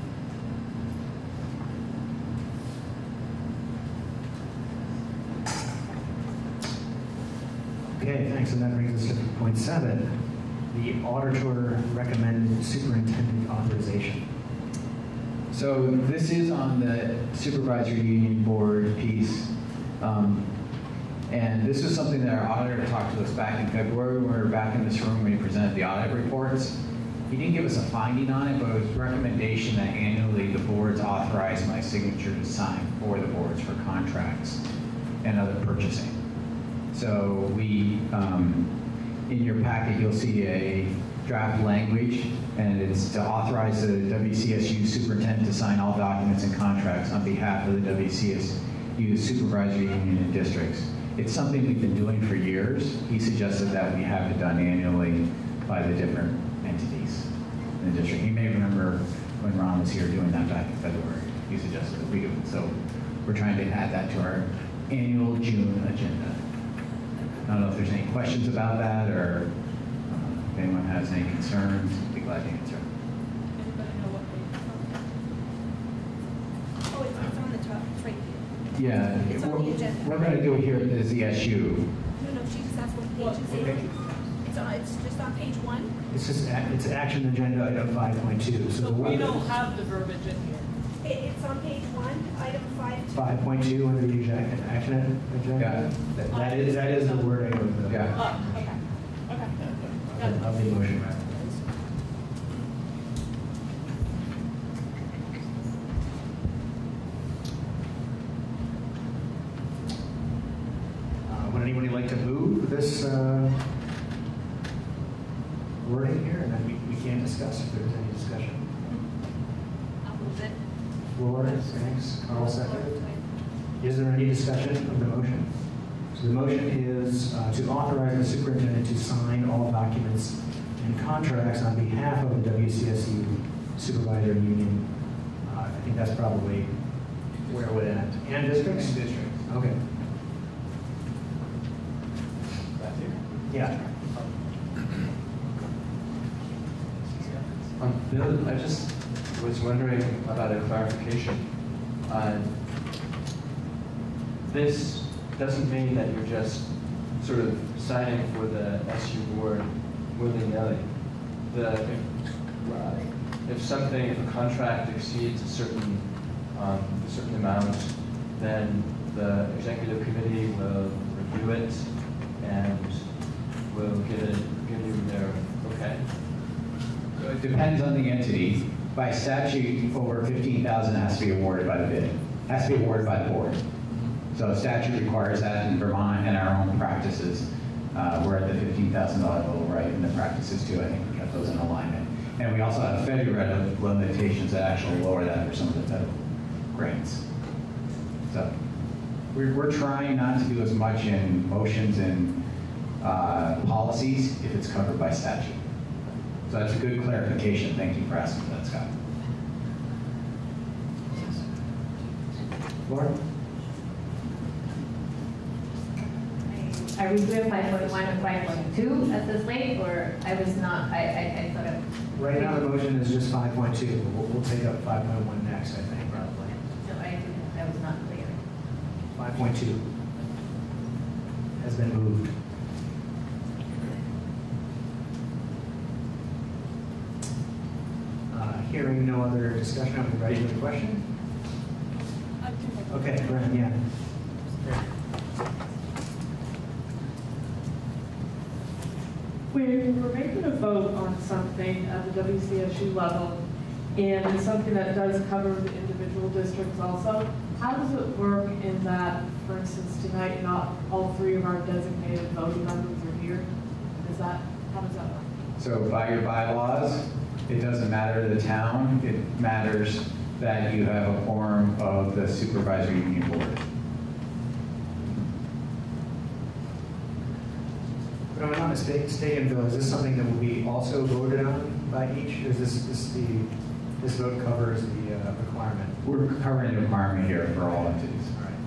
Okay, thanks. And that brings us to three point seven, the auditor recommended superintendent authorization. So this is on the supervisory union board piece. Um, and this is something that our auditor talked to us back in February when we were back in this room when he presented the audit reports. He didn't give us a finding on it, but it was a recommendation that annually the boards authorize my signature to sign for the boards for contracts and other purchasing. So we, um, in your packet, you'll see a draft language, and it's to authorize the W C S U superintendent to sign all documents and contracts on behalf of the W C S U supervisory union and districts. It's something we've been doing for years. He suggested that we have it done annually by the different entities in the district. You may remember when Ron was here doing that back in February. He suggested that we do it. So we're trying to add that to our annual June agenda. I don't know if there's any questions about that, or uh, if anyone has any concerns, I'd be glad to answer. Anybody know what Oh, it's, it's on the top, it's right here. Yeah, It's on the we're, agenda. we're going to do it here at the Z S U. No, no, she just asked what page is it. It's on, it's just on page one. It's just, a- it's action agenda item five point two. So we don't have the verbiage in here. It, it's on page one, item five. five point two under the action action agenda. Got it. That- That is, that is the wording of the. Yeah. Oh, okay, okay. Got it. Of the motion. Uh, Would anybody like to move this uh, wording here, and then we, we can discuss if there's any discussion? I'll move it. Laura, thanks. Carl, second. Is there any discussion of the motion? So the motion is uh, to authorize the superintendent to sign all documents and contracts on behalf of the W C S U supervisory union. Uh, I think that's probably where it would end. And districts? And districts. Okay. That's it. Yeah. Um, Bill, I just was wondering about a clarification. Uh, this doesn't mean that you're just sort of signing for the S U board willy-nilly. The, if, uh, if something, if a contract exceeds a certain, um, a certain amount, then the executive committee will review it and will give it, give you their okay. So it depends on the entity. by statute, over fifteen thousand has to be awarded by the bid, has to be awarded by the board. So statute requires that in Vermont and our own practices. Uh, we're at the fifteen thousand dollar level, right, in the practices too. I think we kept those in alignment. And we also have federal limitations that actually lower that for some of the federal grants. So we're, we're trying not to do as much in motions and uh, policies if it's covered by statute. So that's a good clarification. Thank you for asking for that, Scott. Laura? Are we doing five point one and five point two at this late, or I was not, I, I, I sort of. Right now, the motion is just five point two. We'll, we'll take up five point one next, I think, probably. So I, that was not clear. five point two has been moved. Uh, hearing no other discussion, are we ready for the question? Okay, Brent, yeah. When we're making a vote on something at the W C S U level, and it's something that does cover the individual districts also, how does it work in that, for instance, tonight, not all three of our designated voting members are here? Is that, how does that work? So by your bylaws, it doesn't matter the town, it matters that you have a quorum of the supervisory union board. If I'm not mistaken, Bill, is this something that will be also voted on by each? Or is this, this the, this vote covers the uh, requirement? We're covering the requirement here for all entities. All right.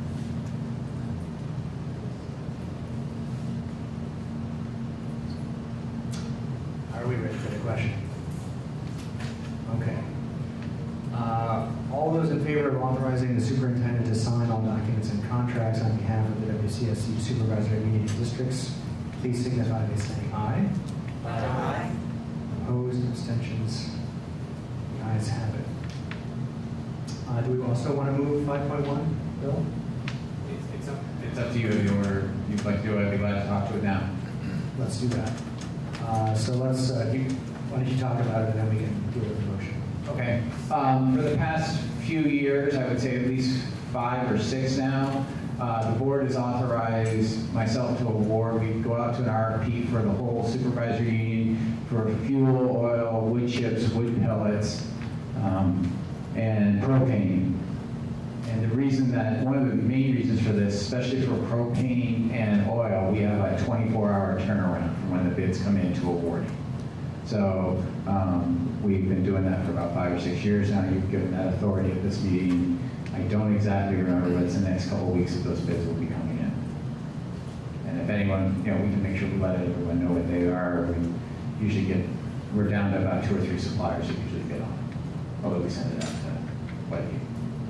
Are we ready for the question? Okay. Uh, all those in favor of authorizing the superintendent to sign all documents and contracts on behalf of the W C S U supervisory union districts, please signify by saying aye. Aye. Opposed, abstentions, the ayes have it. Uh, do we also want to move five point one, Bill? It's, it's, up, it's up to you if you were, you'd like to do it. I'd be glad to talk to it now. Let's do that. Uh, so let's, uh, you, why don't you talk about it and then we can deal with the motion. Okay. Um, for the past few years, I would say at least five or six now, uh, the board has authorized myself to award. We go out to an R F P for the whole supervisory union for fuel, oil, wood chips, wood pellets, um, and propane. And the reason that, one of the main reasons for this, especially for propane and oil, we have a twenty-four hour turnaround from when the bids come in to awarding. So um, we've been doing that for about five or six years now. You've given that authority at this meeting. I don't exactly remember, but it's the next couple of weeks that those bids will be coming in. And if anyone, you know, we can make sure we let everyone know what they are. We usually get, we're down to about two or three suppliers that usually bid on it, although we send it out to quite a few.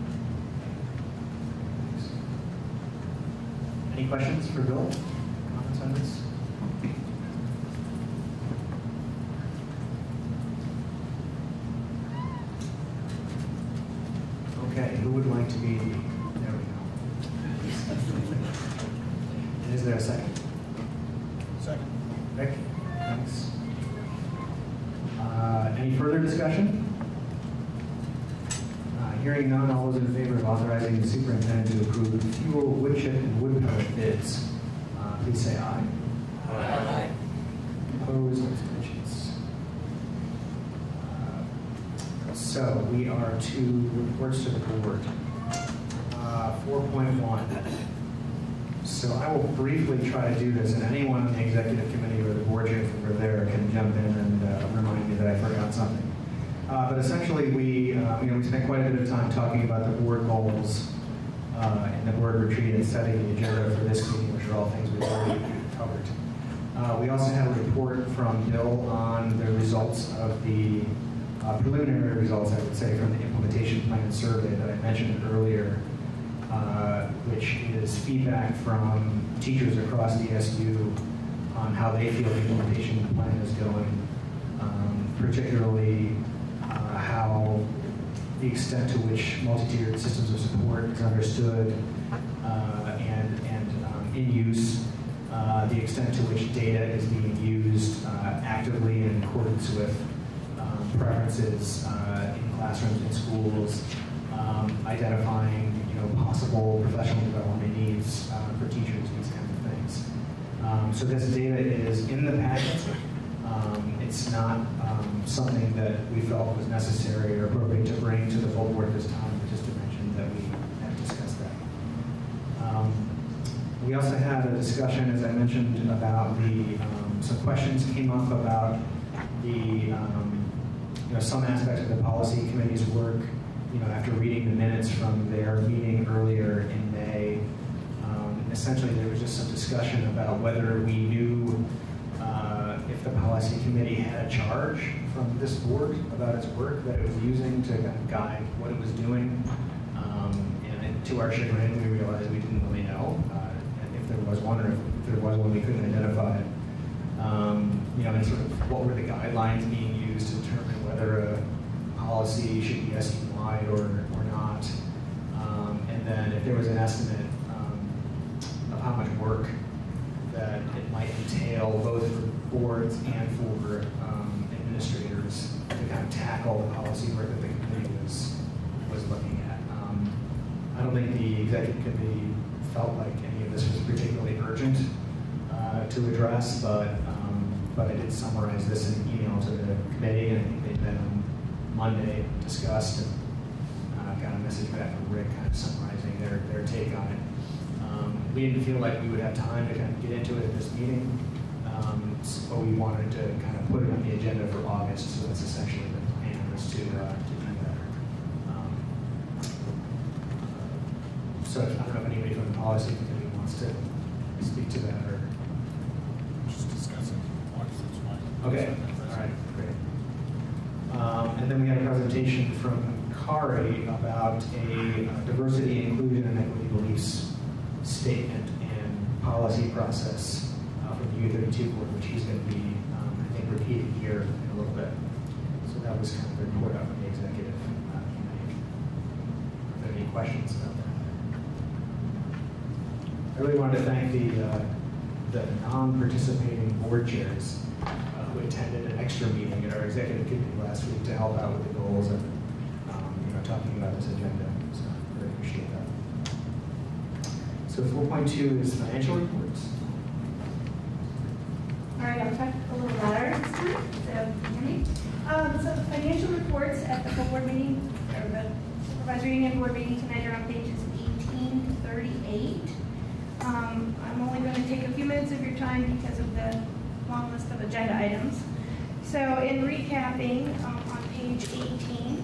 Any questions for Bill? Comments on this? Okay, who would like to be, there we go. And is there a second? Second. Rick, thanks. Uh, any further discussion? Uh, hearing none, all those in favor of authorizing the superintendent to approve fuel, wood chip, and wood pellet bids, uh, please say aye. Aye. Opposed, abstentions. Uh, so we are to reports to the board. Uh, four point one. So I will briefly try to do this, and anyone on the executive committee or the board chair over there can jump in and uh, remind me that I forgot something. Uh, but essentially, we uh, you know we spent quite a bit of time talking about the board goals uh, in the board retreat and setting the agenda for this meeting, which are all things we've already covered. Uh, we also have a report from Bill on the results of the uh, preliminary results, I would say, from the implementation plan survey that I mentioned earlier, uh, which is feedback from teachers across the S U on how they feel the implementation plan is going, um, particularly uh, how the extent to which multi-tiered systems of support is understood uh, and, and um, in use, uh, the extent to which data is being used uh, actively in accordance with uh, um, preferences uh, in classrooms and schools, um, identifying you know possible professional development needs uh, for teachers, these kinds of things. Um, so this data is in the packet. Um, it's not um, something that we felt was necessary or appropriate to bring to the full board this time, but just to mention that we have discussed that. Um, we also had a discussion, as I mentioned, about the, um, some questions came up about the, um, you know, some aspects of the policy committee's work, you know, after reading the minutes from their meeting earlier in May. Um, essentially, there was just some discussion about whether we knew uh, if the policy committee had a charge from this board about its work that it was using to kind of guide what it was doing. Um, and to our chagrin, we realized we didn't really know uh, if there was one, or if there was one we couldn't identify. Um, you know, and sort of what were the guidelines being used to determine whether a policy should be S E-wide or, or not. Um, and then if there was an estimate um, of how much work that it might entail both for boards and for um, administrators to kind of tackle the policy work that the committee was, was looking at. Um, I don't think the executive committee felt like any of this was particularly urgent uh, to address, but um, but I did summarize this in an email to the committee, and I think they met on Monday, discussed, and uh, got a message back from Rick kind of summarizing their, their take on it. Um, we didn't feel like we would have time to kind of get into it at this meeting, um, so we wanted to kind of put it on the agenda for August, so that's essentially the plan, was to, uh, to do that. Um, uh, so I don't know if anybody from the policy committee wants to speak to that, or Just discuss it. August, it's fine. okay, all right, great. Um, and then we had a presentation from Kari about a uh, diversity, inclusion, and equity beliefs statement and policy process uh, from the U thirty-two board, which he's going to be, um, I think, repeating here in a little bit. So that was kind of the report out from the executive uh, committee. Are there any questions about that? I really wanted to thank the, uh, the non-participating board chairs uh, who attended an extra meeting at our executive committee last week to help out with the goals and um, you know, talking about this agenda. So I really appreciate that. So four point two is financial reports. All right, I'll talk a little louder this time. So, hear me? Um, so the financial reports at the full board meeting, or the supervisory union board meeting tonight are on pages eighteen to thirty-eight. Um, I'm only going to take a few minutes of your time because of the long list of agenda items. So in recapping, um, on page eighteen,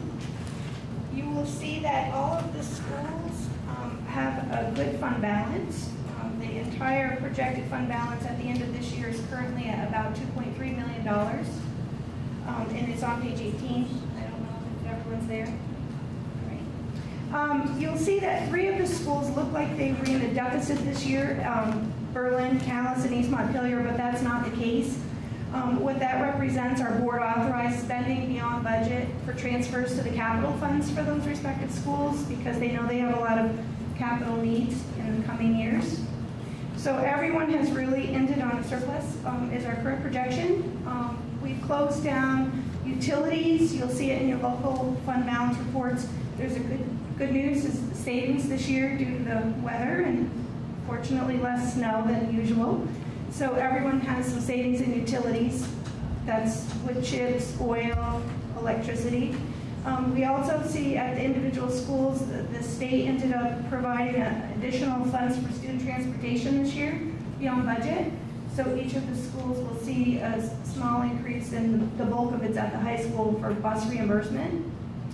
you will see that all of the schools um, have a good fund balance. Um, the entire projected fund balance at the end of this year is currently at about two point three million dollars. Um, and it's on page eighteen. I don't know if everyone's there. All right. Um, you'll see that three of the schools look like they were in a deficit this year. Um, Berlin, Calais, and East Montpelier, but that's not the case. Um, what that represents are board authorized spending beyond budget for transfers to the capital funds for those respective schools, because they know they have a lot of capital needs in the coming years. So everyone has really ended on a surplus, um, is our current projection. Um, we've closed down utilities. You'll see it in your local fund balance reports. There's a good, good news is savings this year due to the weather and fortunately less snow than usual. So everyone has some savings in utilities. That's wood chips, oil, electricity. Um, we also see at the individual schools that the state ended up providing additional funds for student transportation this year beyond budget. So each of the schools will see a small increase in the bulk of it's at the high school for bus reimbursement.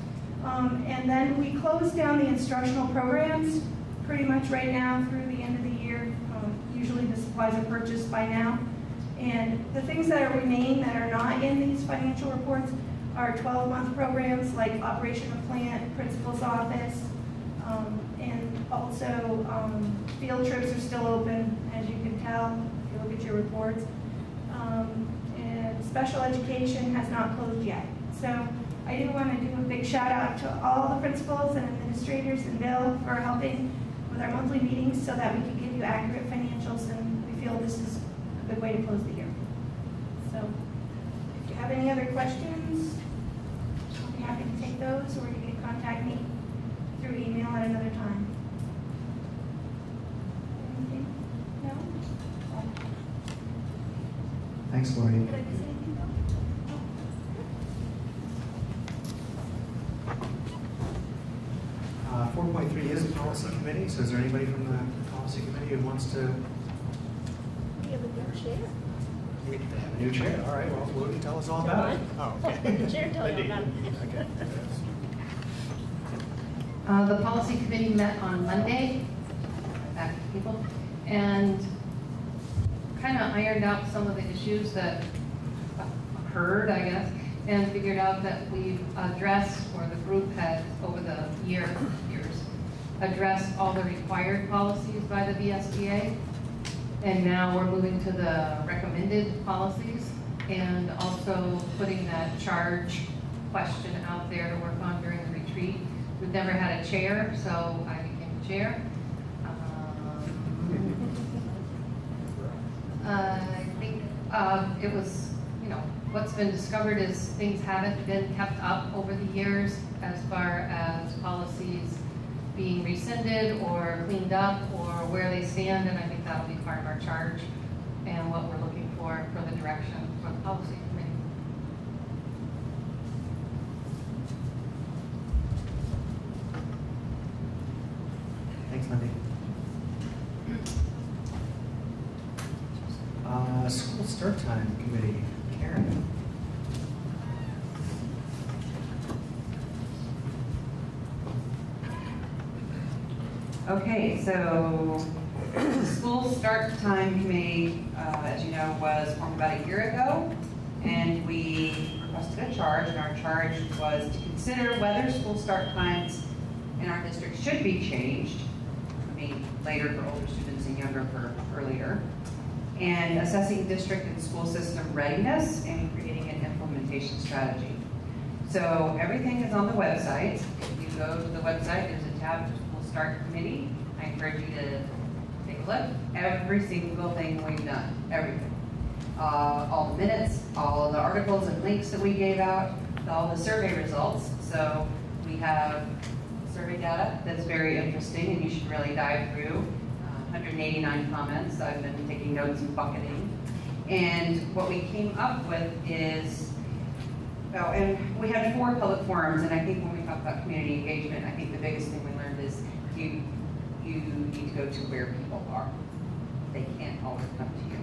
Um, and then we closed down the instructional programs pretty much right now through the end of the year. Um, usually the supplies are purchased by now. And the things that are remain that are not in these financial reports are twelve month programs like Operation of Plant, Principal's Office, um, and also um, field trips are still open, as you can tell if you look at your reports. Um, and special education has not closed yet. So I do want to do a big shout out to all the principals and administrators and Bill for helping with our monthly meetings so that we can give you accurate financials, and we feel this is a good way to close the year. So if you have any other questions, those, or you can contact me through email at another time. Anything? No? Thanks, Lori. Did I miss anything? Uh, four point three is the policy committee, so is there anybody from the policy committee who wants to? We have a new chair. We have a new chair, all right, well, what can you tell us all about it? Oh, okay. The chair tell you about it. Okay. Uh, the policy committee met on Monday, back to people, and kind of ironed out some of the issues that occurred, I guess, and figured out that we've addressed, or the group had over the year, years, addressed all the required policies by the V S B A. And now we're moving to the recommended policies, and also putting that charge question out there to work on during the retreat. We've never had a chair, so I became the chair. Um, uh, I think uh, it was, you know, what's been discovered is things haven't been kept up over the years as far as policies being rescinded or cleaned up or where they stand, and I think that'll be part of our charge and what we're looking for for the direction for the policy committee. Thanks, Lindy. Uh, school start time committee, Karen. Okay, so the school start time committee, uh, as you know, was formed about a year ago, and we requested a charge, and our charge was to consider whether school start times in our district should be changed, I mean, later for older students and younger for earlier, and assessing district and school system readiness and creating an implementation strategy. So everything is on the website. If you go to the website, there's a tab Start committee. I encourage you to take a look. Every single thing we've done, everything. Uh, all the minutes, all of the articles and links that we gave out, all the survey results. So we have survey data that's very interesting and you should really dive through. Uh, one hundred eighty-nine comments. I've been taking notes and bucketing. And what we came up with is, oh, and we had four public forums, and I think when we talk about community engagement, I think the biggest thing we learned is You, you need to go to where people are. They can't always come to you.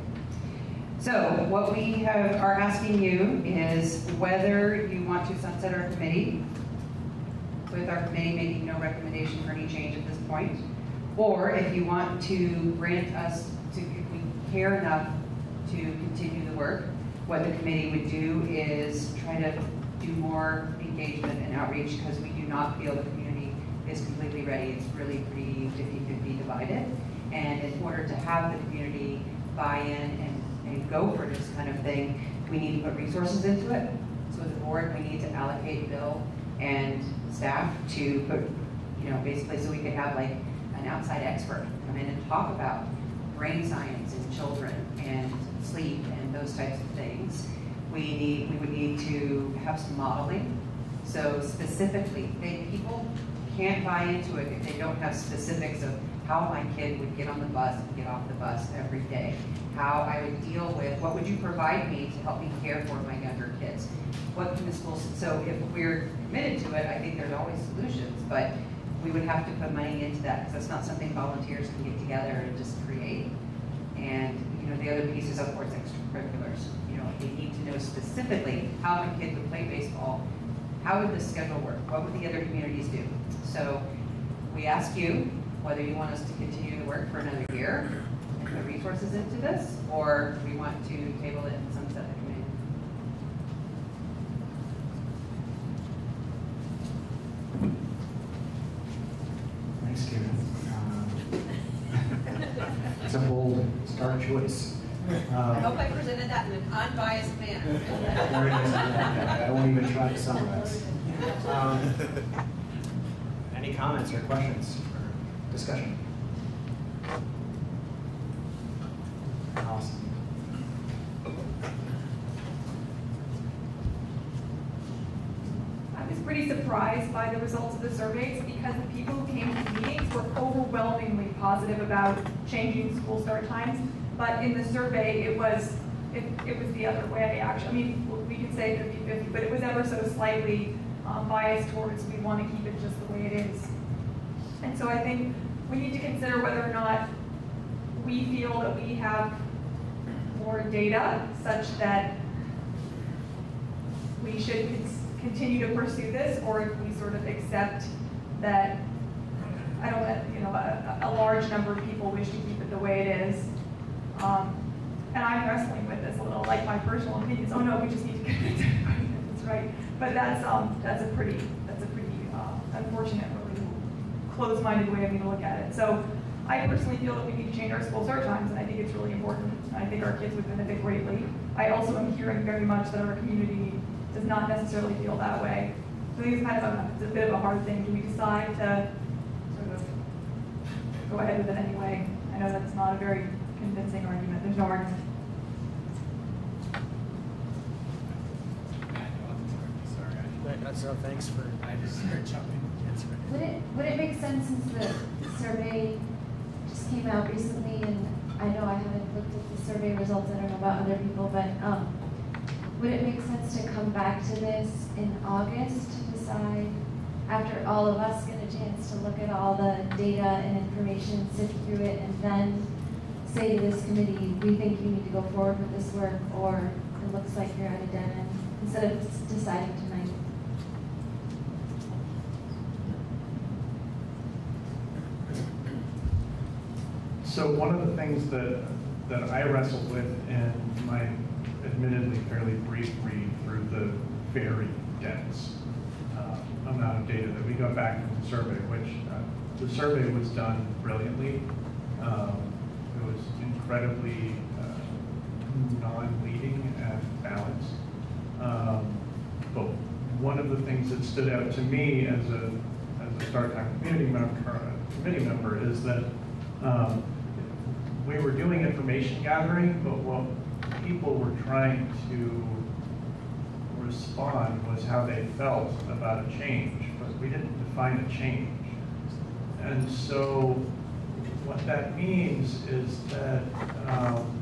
So what we have, are asking you is whether you want to sunset our committee, with our committee making no recommendation for any change at this point, or if you want to grant us, to, if we care enough to continue the work, what the committee would do is try to do more engagement and outreach, because we do not feel the community is completely ready. It's really pretty fifty fifty divided. And in order to have the community buy in and, and go for this kind of thing, we need to put resources into it. So as a board, we need to allocate Bill and staff to put, you know, basically so we could have like an outside expert come in and talk about brain science in children and sleep and those types of things. We need, we would need to have some modeling. So specifically, they, people can't buy into it if they don't have specifics of how my kid would get on the bus and get off the bus every day, how I would deal with, what would you provide me to help me care for my younger kids? What can the schools, so if we're committed to it, I think there's always solutions, but we would have to put money into that, because that's not something volunteers can get together and just create. And, you know, the other piece is, of course, extracurriculars. You know, they need to know specifically how my kid would play baseball. How would the schedule work? What would the other communities do? So we ask you whether you want us to continue to work for another year and put resources into this, or we want to table it and sunset the committee. Thanks, Karen. Um, it's a bold start choice. I Um, hope I presented that in an unbiased manner. Very nice. I won't even try to summarize. Um, any comments or questions or discussion? Awesome. I was pretty surprised by the results of the surveys because the people who came to the meetings were overwhelmingly positive about changing school start times. But in the survey, it was it, it was the other way. Actually, I mean, we could say fifty fifty, but it was ever so slightly um, biased towards we want to keep it just the way it is. And so I think we need to consider whether or not we feel that we have more data such that we should continue to pursue this, or if we sort of accept that, I don't know, you know, a, a large number of people wish to keep it the way it is. Um, and I'm wrestling with this a little, like my personal opinions. Oh no, we just need to get it done. That's right. But that's um, that's a pretty that's a pretty uh, unfortunate, really closed-minded way of me to look at it. So I personally feel that we need to change our school start times, and I think it's really important. I think our kids would benefit greatly. I also am hearing very much that our community does not necessarily feel that way. So I think it's kind of a, it's a bit of a hard thing. Do we decide to sort of go ahead with it anyway? I know that's not a very convincing argument. There's no argument. So thanks for, I just started jumping. Would it, would it make sense, since the survey just came out recently, and I know I haven't looked at the survey results, I don't know about other people, but um, would it make sense to come back to this in August to decide, after all of us get a chance to look at all the data and information, sift through it, and then say to this committee, we think you need to go forward with this work, or it looks like you're at a dead end, instead of deciding tonight? So one of the things that, that I wrestled with in my admittedly fairly brief read through the very dense uh, amount of data that we got back from the survey, which uh, the survey was done brilliantly. Um, it was incredibly uh, non-leading and balanced. Um, but one of the things that stood out to me as a, as a Start Time community member, committee member is that um, we were doing information gathering, but what people were trying to respond was how they felt about a change, but we didn't define a change. And so what that means is that um,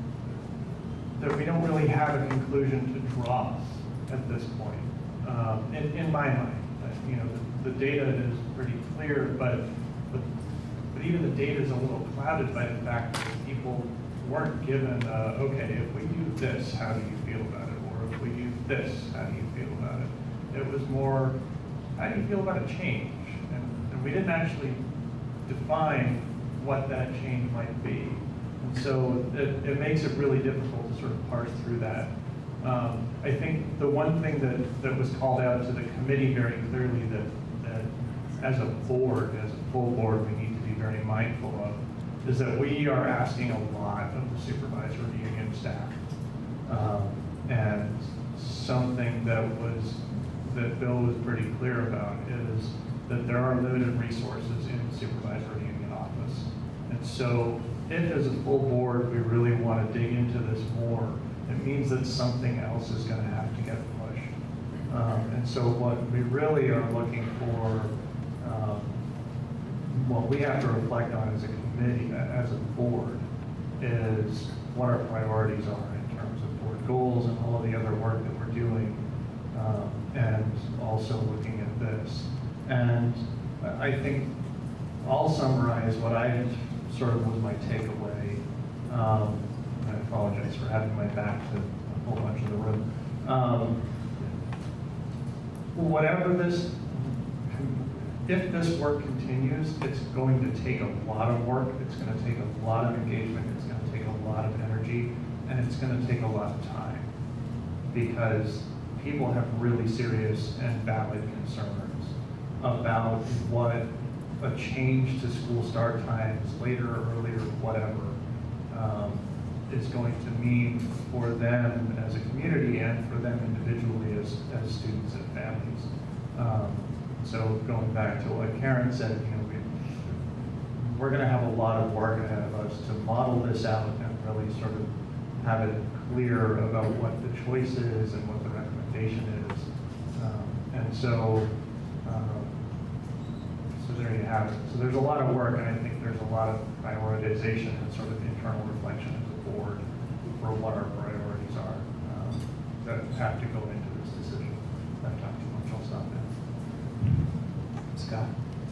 that we don't really have a conclusion to draw at this point, um, in, in my mind. You know, the, the data is pretty clear, but but But even the data is a little clouded by the fact that people weren't given, uh, okay, if we do this, how do you feel about it? Or if we do this, how do you feel about it? It was more, how do you feel about a change? And, and we didn't actually define what that change might be. And so it, it makes it really difficult to sort of parse through that. Um, I think the one thing that, that was called out to the committee very clearly that, that as a board, as a full board, we need to be very mindful of, is that we are asking a lot of the supervisory union staff. Um, and something that was, that Bill was pretty clear about is that there are limited resources in the supervisory union office. And so if as a full board we really want to dig into this more, it means that something else is going to have to get pushed. Um, and so what we really are looking for, um, what we have to reflect on as a committee, as a board, is what our priorities are in terms of board goals and all of the other work that we're doing, um, and also looking at this. And I think I'll summarize what I sort of was my takeaway. Um, I apologize for having my back to a whole bunch of the room. Um, whatever this, if this work continues, it's going to take a lot of work, it's going to take a lot of engagement, it's going to take a lot of energy, and it's going to take a lot of time, because people have really serious and valid concerns about what a change to school start times, later or earlier, whatever, um, is going to mean for them as a community and for them individually as, as students and families. Um, so going back to what Karen said, you know, we, we're going to have a lot of work ahead of us to model this out and really sort of have it clear about what the choice is and what the recommendation is. Um, and And so, um, so there you have it. So there's a lot of work, and I think there's a lot of prioritization and sort of internal reflection as a board for what our priorities are um, that have to go into this decision. I've talked too much, I'll stop there. Scott?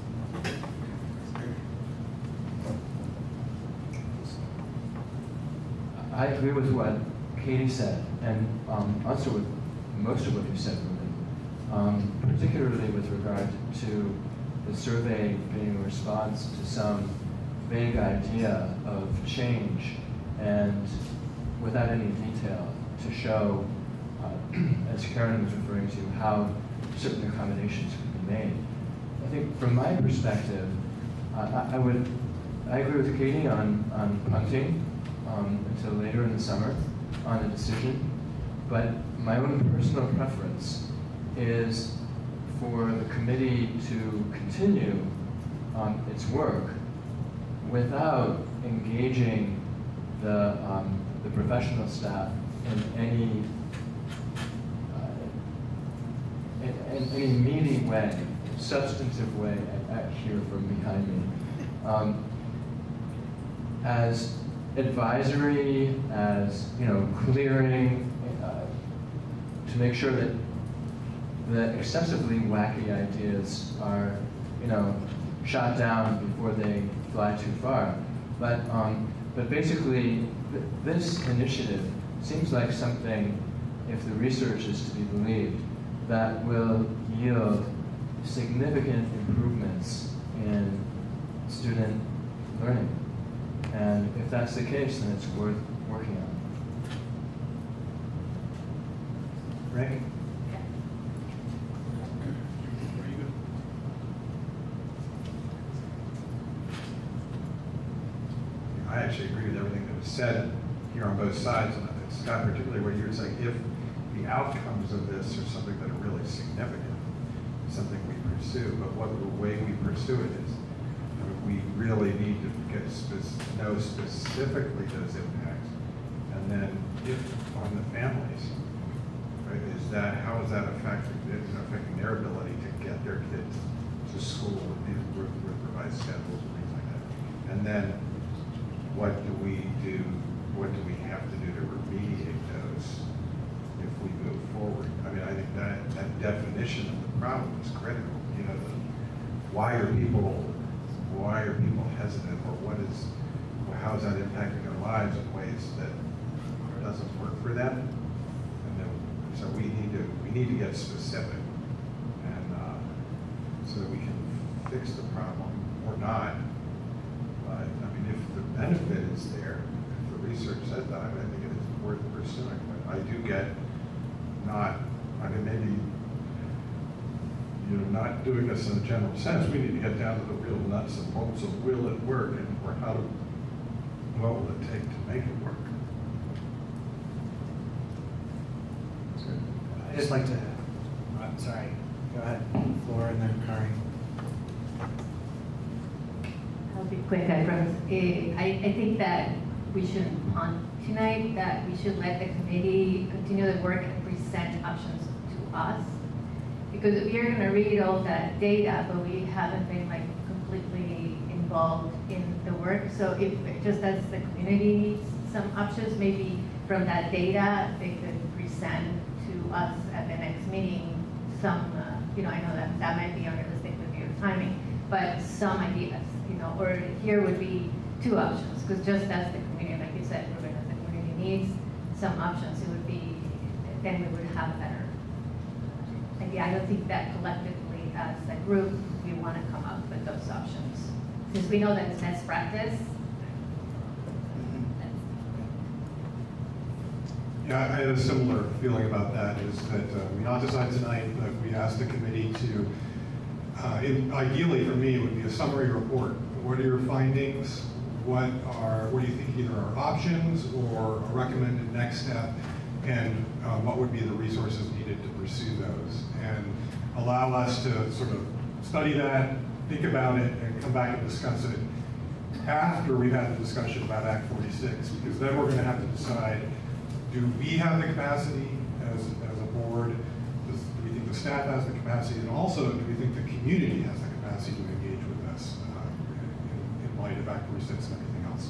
I agree with what Katie said, and um, also with most of what you said, Ruben, um, particularly with regard to the survey being a response to some vague idea of change, and without any detail to show, uh, as Karen was referring to, how certain accommodations could be made. I think from my perspective, uh, I, I would, I agree with Katie on, on punting um, until later in the summer on a decision, but my own personal preference is for the committee to continue um, its work without engaging the, um, the professional staff in any, uh, in, in any meaty way, substantive way, I, I hear from behind me, um, as advisory, as, you know, clearing, uh, to make sure that the excessively wacky ideas are, you know, shot down before they fly too far. But, um, but basically, th this initiative seems like something, if the research is to be believed, that will yield significant improvements in student learning. And if that's the case, then it's worth working on. Rick? I actually agree with everything that was said here on both sides. And Scott, particularly what you were saying, if the outcomes of this are something that are really significant, something we pursue, but what the way we pursue it is, I mean, we really need to get spe know specifically those impacts. And then if on the families, right, is that, how is that affecting, is it affecting their ability to get their kids to school with these with, with revised schedules and things like that? And then what do we do, what do we have to do to remediate those if we move forward? I mean, I think that, that definition of the problem is critical. You know, the, why are people, why are people hesitant, or what is, how is that impacting their lives in ways that doesn't work for them? And then, so we need to, we need to get specific, and uh, so that we can fix the problem or not. But I mean, if the benefit is there, if the research says that, I, mean, I think it is worth pursuing. But I do get not, I mean, maybe, you know, not doing this in a general sense. We need to get down to the real nuts and bolts of will it work, and or how to, what will it take to make it work. I'd just like to, I'm sorry, go ahead, Laura, and then Kari. I'll be quick, I promise. Uh, I, I think that we shouldn't punt tonight, that we should let the committee continue the work and present options to us. Because we are going to read all that data, but we haven't been like completely involved in the work. So if, just as the community needs some options, maybe from that data, they could present to us at the next meeting some, uh, you know, I know that that might be unrealistic with your timing, but some ideas, you know, or here would be two options, because just as the community, like you said, Ruben, as the community needs some options, it would be, then we would have better. And yeah, I don't think that collectively as a group, we want to come up with those options. Since we know that it's best practice. Yeah, I had a similar feeling about that, is that uh, we not decide tonight, but we asked the committee to, uh, in, ideally for me, it would be a summary report. What are your findings? What are, what do you think either are options or a recommended next step? And uh, what would be the resources needed to pursue those? And allow us to sort of study that, think about it, and come back and discuss it after we've had the discussion about Act forty-six, because then we're going to have to decide, do we have the capacity as, as a board? Does, do we think the staff has the capacity, and also do we think the community has the capacity to engage with us uh, in, in light of Act forty-six and everything else?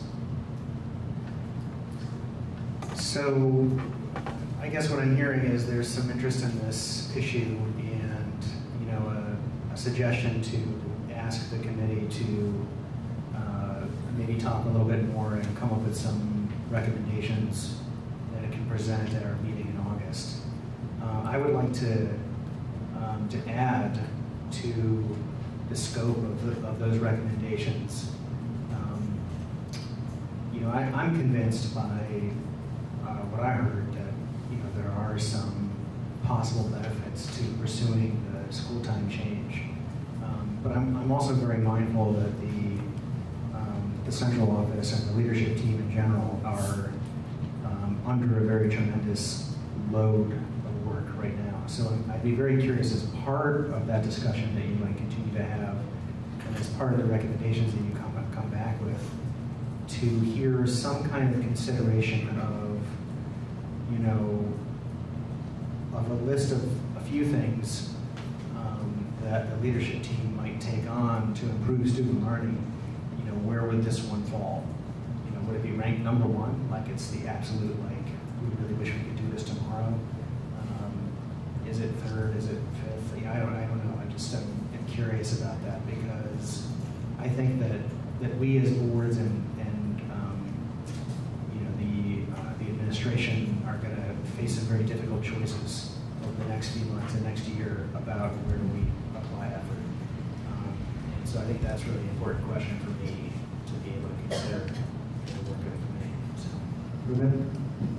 So I guess what I'm hearing is there's some interest in this issue and, you know, a, a suggestion to ask the committee to uh, maybe talk a little bit more and come up with some recommendations that it can present at our meeting in August. Uh, I would like to um, to add to the scope of, the, of those recommendations. Um, you know, I, I'm convinced by uh, what I heard that you know there are some possible benefits to pursuing the school time change, um, but I'm, I'm also very mindful that the um, the central office and the leadership team in general are um, under a very tremendous load of work right now. So I'd be very curious, as part of that discussion that you might continue to have, and as part of the recommendations that you come, come back with, to hear some kind of consideration of, you know, of a list of a few things um, that the leadership team might take on to improve student learning. You know, where would this one fall? You know, would it be ranked number one, like it's the absolute, like, we really wish we could do this tomorrow? Um, is it third? Is it fifth? Yeah, I don't, I don't know. I just am, am curious about that, because I think that that we as boards and and um, you know the uh, the administration are going to face some very difficult choices over the next few months and next year about where do we apply effort. Um, and so I think that's really an important question for me to be able to consider the work of the committee. So, Ruben?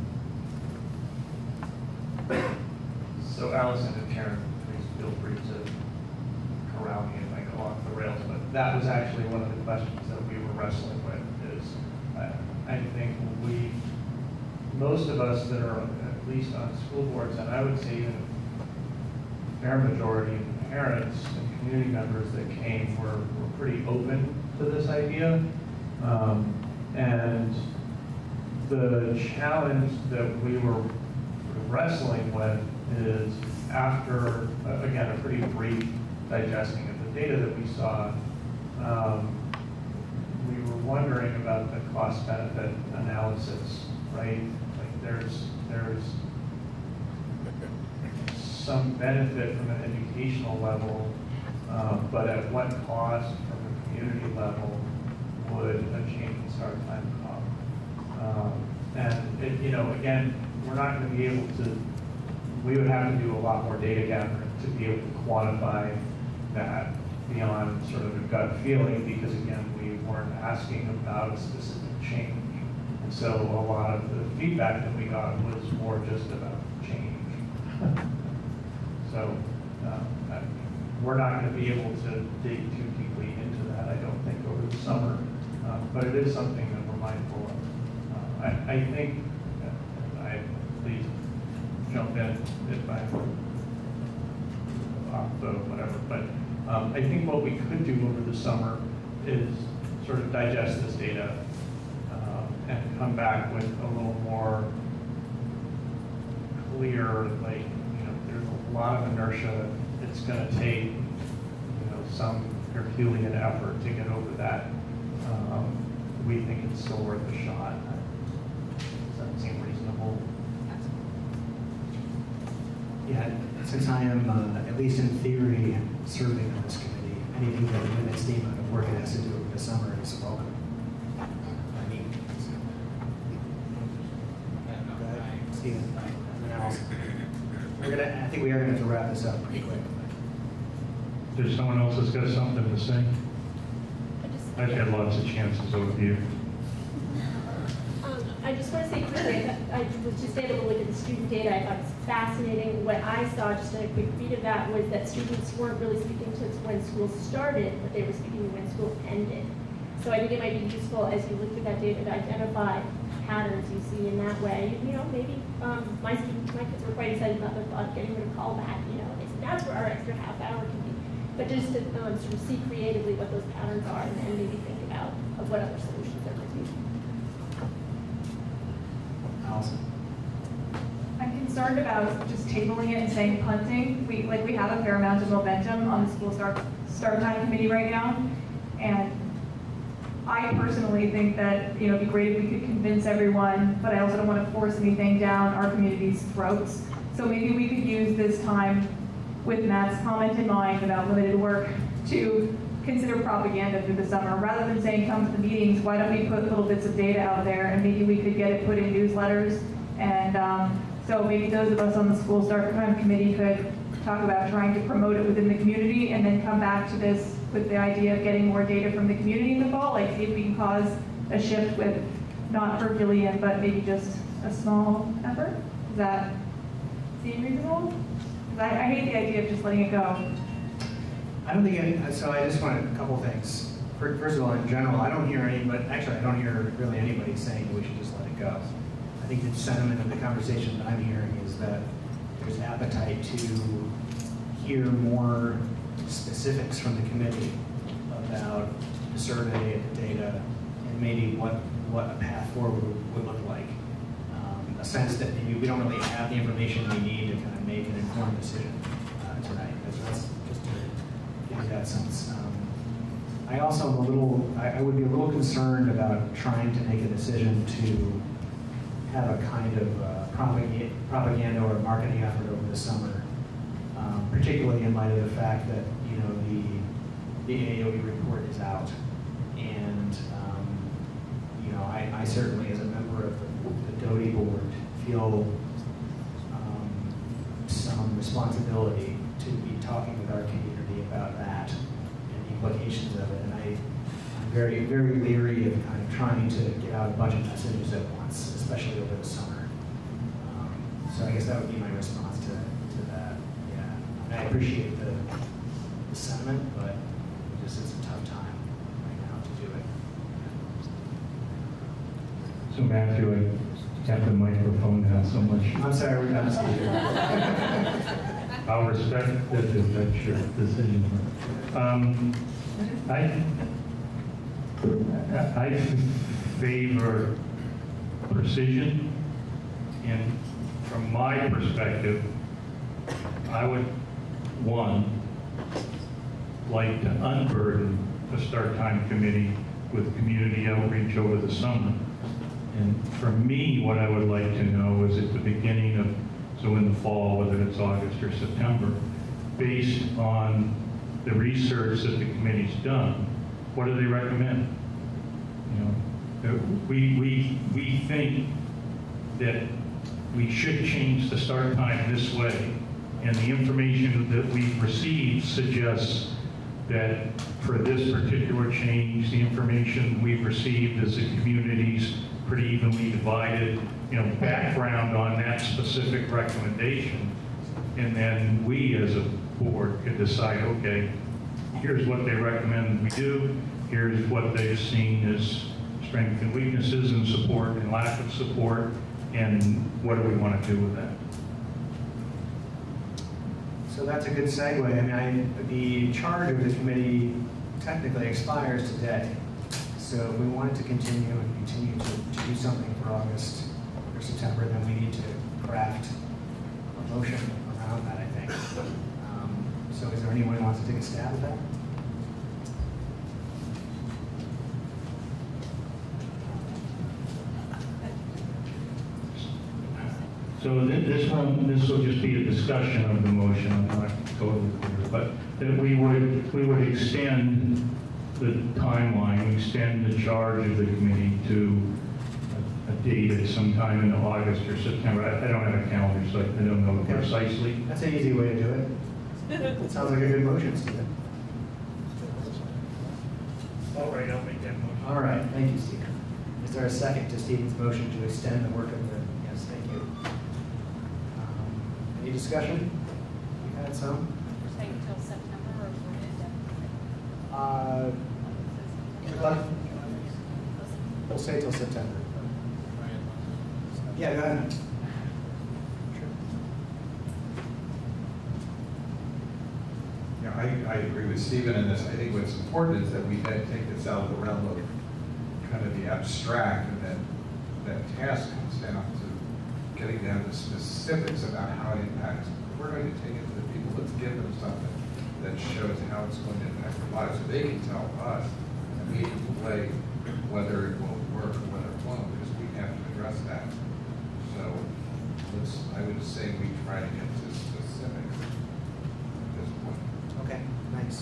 So Allison and Karen, please feel free to corral me if I go off the rails, but that was actually one of the questions that we were wrestling with is, uh, I think we, most of us that are at least on school boards, and I would say even a fair majority of parents and community members that came were, were pretty open to this idea. Um, and the challenge that we were wrestling with is after, uh, again, a pretty brief digesting of the data that we saw, um, we were wondering about the cost-benefit analysis, right? Like there's, there's some benefit from an educational level, um, but at what cost from a community level would a change in start time come? Um, and, it, you know, again, we're not going to be able to, we would have to do a lot more data gathering to be able to quantify that beyond sort of a gut feeling, because again, we weren't asking about a specific change. And so a lot of the feedback that we got was more just about change. So uh, I, we're not going to be able to dig too deeply into that, I don't think, over the summer. Uh, but it is something that we're mindful of. Uh, I, I think, uh, I please jump in if I'm off the whatever, but um, I think what we could do over the summer is sort of digest this data um, and come back with a little more clear, like, you know, there's a lot of inertia. It's going to take, you know, some Herculean effort to get over that. Um, we think it's still worth a shot. Does that seem reasonable? Yeah, since I am, uh, at least in theory, serving on this committee, anything that limits the amount of work it has to do over the summer is welcome. I mean, Stephen, anyone else? We're gonna, I think we are gonna have to wrap this up pretty quick. There's someone else that's got something to say? I've had lots of chances over here. Um, I just want to say quickly, I was just able to look at the student data. I thought it was fascinating. What I saw, just in a quick read of that, was that students weren't really speaking to when school started, but they were speaking to when school ended. So I think it might be useful as you look through that data to identify patterns you see in that way. You know, maybe um, my students, my kids were quite excited about the thought of getting rid of callback. You know, they said that's where our extra half hour can be. But just to um, sort of see creatively what those patterns are, and then maybe think about of what other solutions there might be. Allison. I can concerned about just tabling it and saying punting. We, like, we have a fair amount of momentum on the school start, start time committee right now. And I personally think that, you know, it'd be great if we could convince everyone, but I also don't want to force anything down our community's throats. So maybe we could use this time with Matt's comment in mind about limited work to consider propaganda through the summer. Rather than saying come to the meetings, why don't we put little bits of data out there and maybe we could get it put in newsletters. And um, so maybe those of us on the school start time committee could talk about trying to promote it within the community and then come back to this with the idea of getting more data from the community in the fall, like see if we can cause a shift with not Herculean, but maybe just a small effort. Does that seem reasonable? Because I, I hate the idea of just letting it go. I don't think, it, so I just wanted a couple things. First of all, in general, I don't hear any, but actually I don't hear really anybody saying we should just let it go. I think the sentiment of the conversation that I'm hearing is that there's appetite to hear more specifics from the committee about the survey, the data, and maybe what, what a path forward would, would look like. Um, a sense that maybe we don't really have the information we need to kind of make an informed decision uh, tonight. That's, that's just to give you that sense. Um, I also am a little, I, I would be a little concerned about trying to make a decision to have a kind of uh, propaganda, propaganda or marketing effort over the summer, um, particularly in light of the fact that, you know, the, the A O E report is out. And, um, you know, I, I certainly, as a member of the, the Doty board, feel um, some responsibility to be talking with our community about that and the implications of it. And I, I'm very, very leery of kind of trying to get out a bunch of messages at once, especially over the summer. Um, so I guess that would be my response to, to that. Yeah, and I appreciate the, the sentiment, but it just it's a tough time right now to do it. So Matthew, I have the microphone now so much. I'm sorry, we're not speaking. I'll respect that if that's your decision. Um, I, I favor precision, and from my perspective, I would, one, like to unburden the start time committee with community outreach over the summer. And for me, what I would like to know is at the beginning of, so in the fall, whether it's August or September, based on the research that the committee's done, what do they recommend? You know, we, we, we think that we should change the start time this way, and the information that we've received suggests that for this particular change, the information we've received as a community's pretty evenly divided, you know, background on that specific recommendation, and then we as a board could decide, okay, here's what they recommend we do, here's what they've seen as strengths and weaknesses and support and lack of support, and what do we want to do with that? So that's a good segue. I mean, I, the charge of the committee technically expires today. So if we wanted to continue and continue to, to do something for August or September, then we need to craft a motion around that, I think. Um, so is there anyone who wants to take a stab at that? So th this one, this will just be a discussion of the motion. I'm not totally clear, but that we would we would extend the timeline, extend the charge of the committee to a, a date at sometime in August or September. I, I don't have a calendar, so I, I don't know Okay. precisely. That's an easy way to do it. It sounds like a good motion, Stephen. All right, I'll make that motion. All right, thank you, Stephen. Is there a second to Stephen's motion to extend the work of the, yes, thank you. Um, Any discussion? We've had some. We're saying until September or indefinitely? Uh, but we'll say till September. Yeah, go ahead. Yeah, I, I agree with Stephen in this. I think what's important is that we then take this out of the realm of kind of the abstract, and that that task comes down to getting down to specifics about how it impacts. If we're going to take it to the people, let's give them something that shows how it's going to impact their lives, so they can tell us in a meaningful way whether it will work or whether it won't, because we have to address that. So let's, I would say we try to get to specifics at this point. Okay, thanks.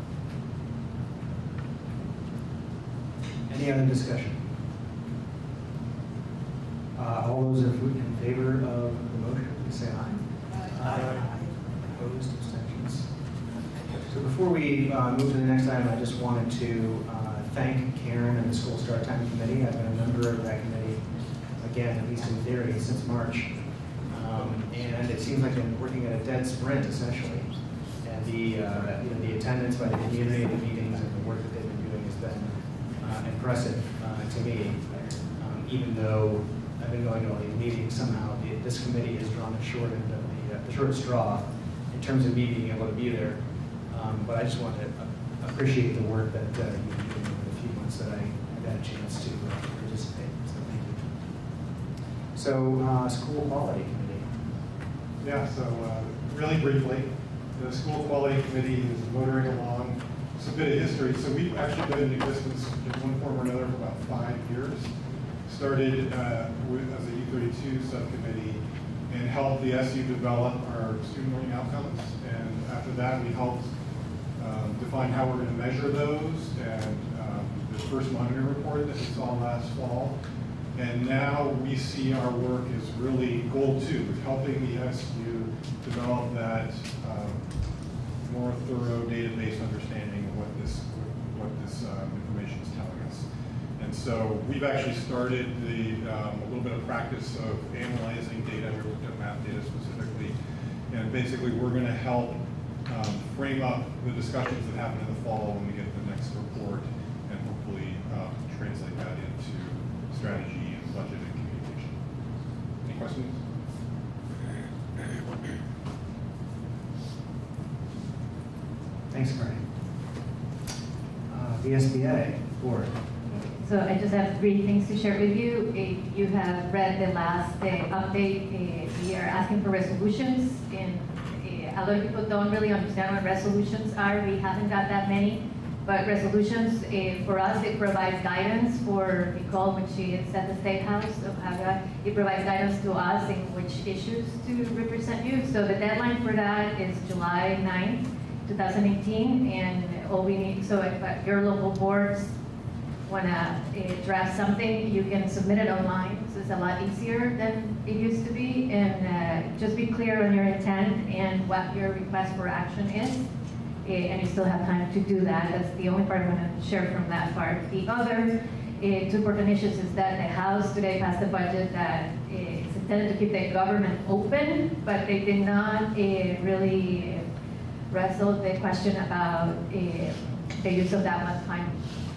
Any other discussion? Uh, all those in favor of the motion, please say aye. Aye. Aye. Opposed, abstentions. So before we uh, move to the next item, I just wanted to uh, thank Karen and the School Start Time Committee. I've been a member of that committee, again, at least in theory, since March. Um, and it seems like I'm working at a dead sprint, essentially. And the, uh, you know, the attendance by the community, the meetings, and the work that they've been doing has been uh, impressive uh, to me. Um, even though I've been going to all these meetings, somehow the, this committee has drawn the short end of the, uh, the short straw in terms of me being able to be there. Um, but I just want to uh, appreciate the work that uh, you've been doing over the few months that I have had a chance to uh, participate. So thank you. So, uh, School Quality Committee. Yeah, so uh, really briefly, the School Quality Committee is motoring along. It's a bit of history. So we've actually been in existence in one form or another for about five years. Started uh, with, as a U thirty-two subcommittee and helped the S U develop our student learning outcomes. And after that, we helped um, define how we're going to measure those, and um, the first monitoring report that we saw last fall. And now we see our work as really goal two, with helping the S U develop that um, more thorough database understanding of what this, what this um, information is telling us. And so we've actually started the, um, a little bit of practice of analyzing data. We looked at math data specifically. And basically we're going to help um, frame up the discussions that happen in the fall when we get the next report, and hopefully um, translate that into strategy and budget and communication. Any questions? Thanks, Bernie. Uh, V S B A board. So I just have three things to share with you. If you have read the last uh, update, uh, we are asking for resolutions, and uh, a lot of people don't really understand what resolutions are. We haven't got that many, but resolutions, uh, for us, it provides guidance for Nicole when she is at the State House of Haga. It provides guidance to us in which issues to represent you. So the deadline for that is July ninth, two thousand eighteen, and all we need, so if your local boards want to uh, draft something, you can submit it online. So it's a lot easier than it used to be. And uh, just be clear on your intent and what your request for action is. Uh, and you still have time to do that. That's the only part I want to share from that part. The other uh, two important issues is that the House today passed a budget that uh, is intended to keep the government open, but they did not uh, really wrestle the question about uh, the use of that one-time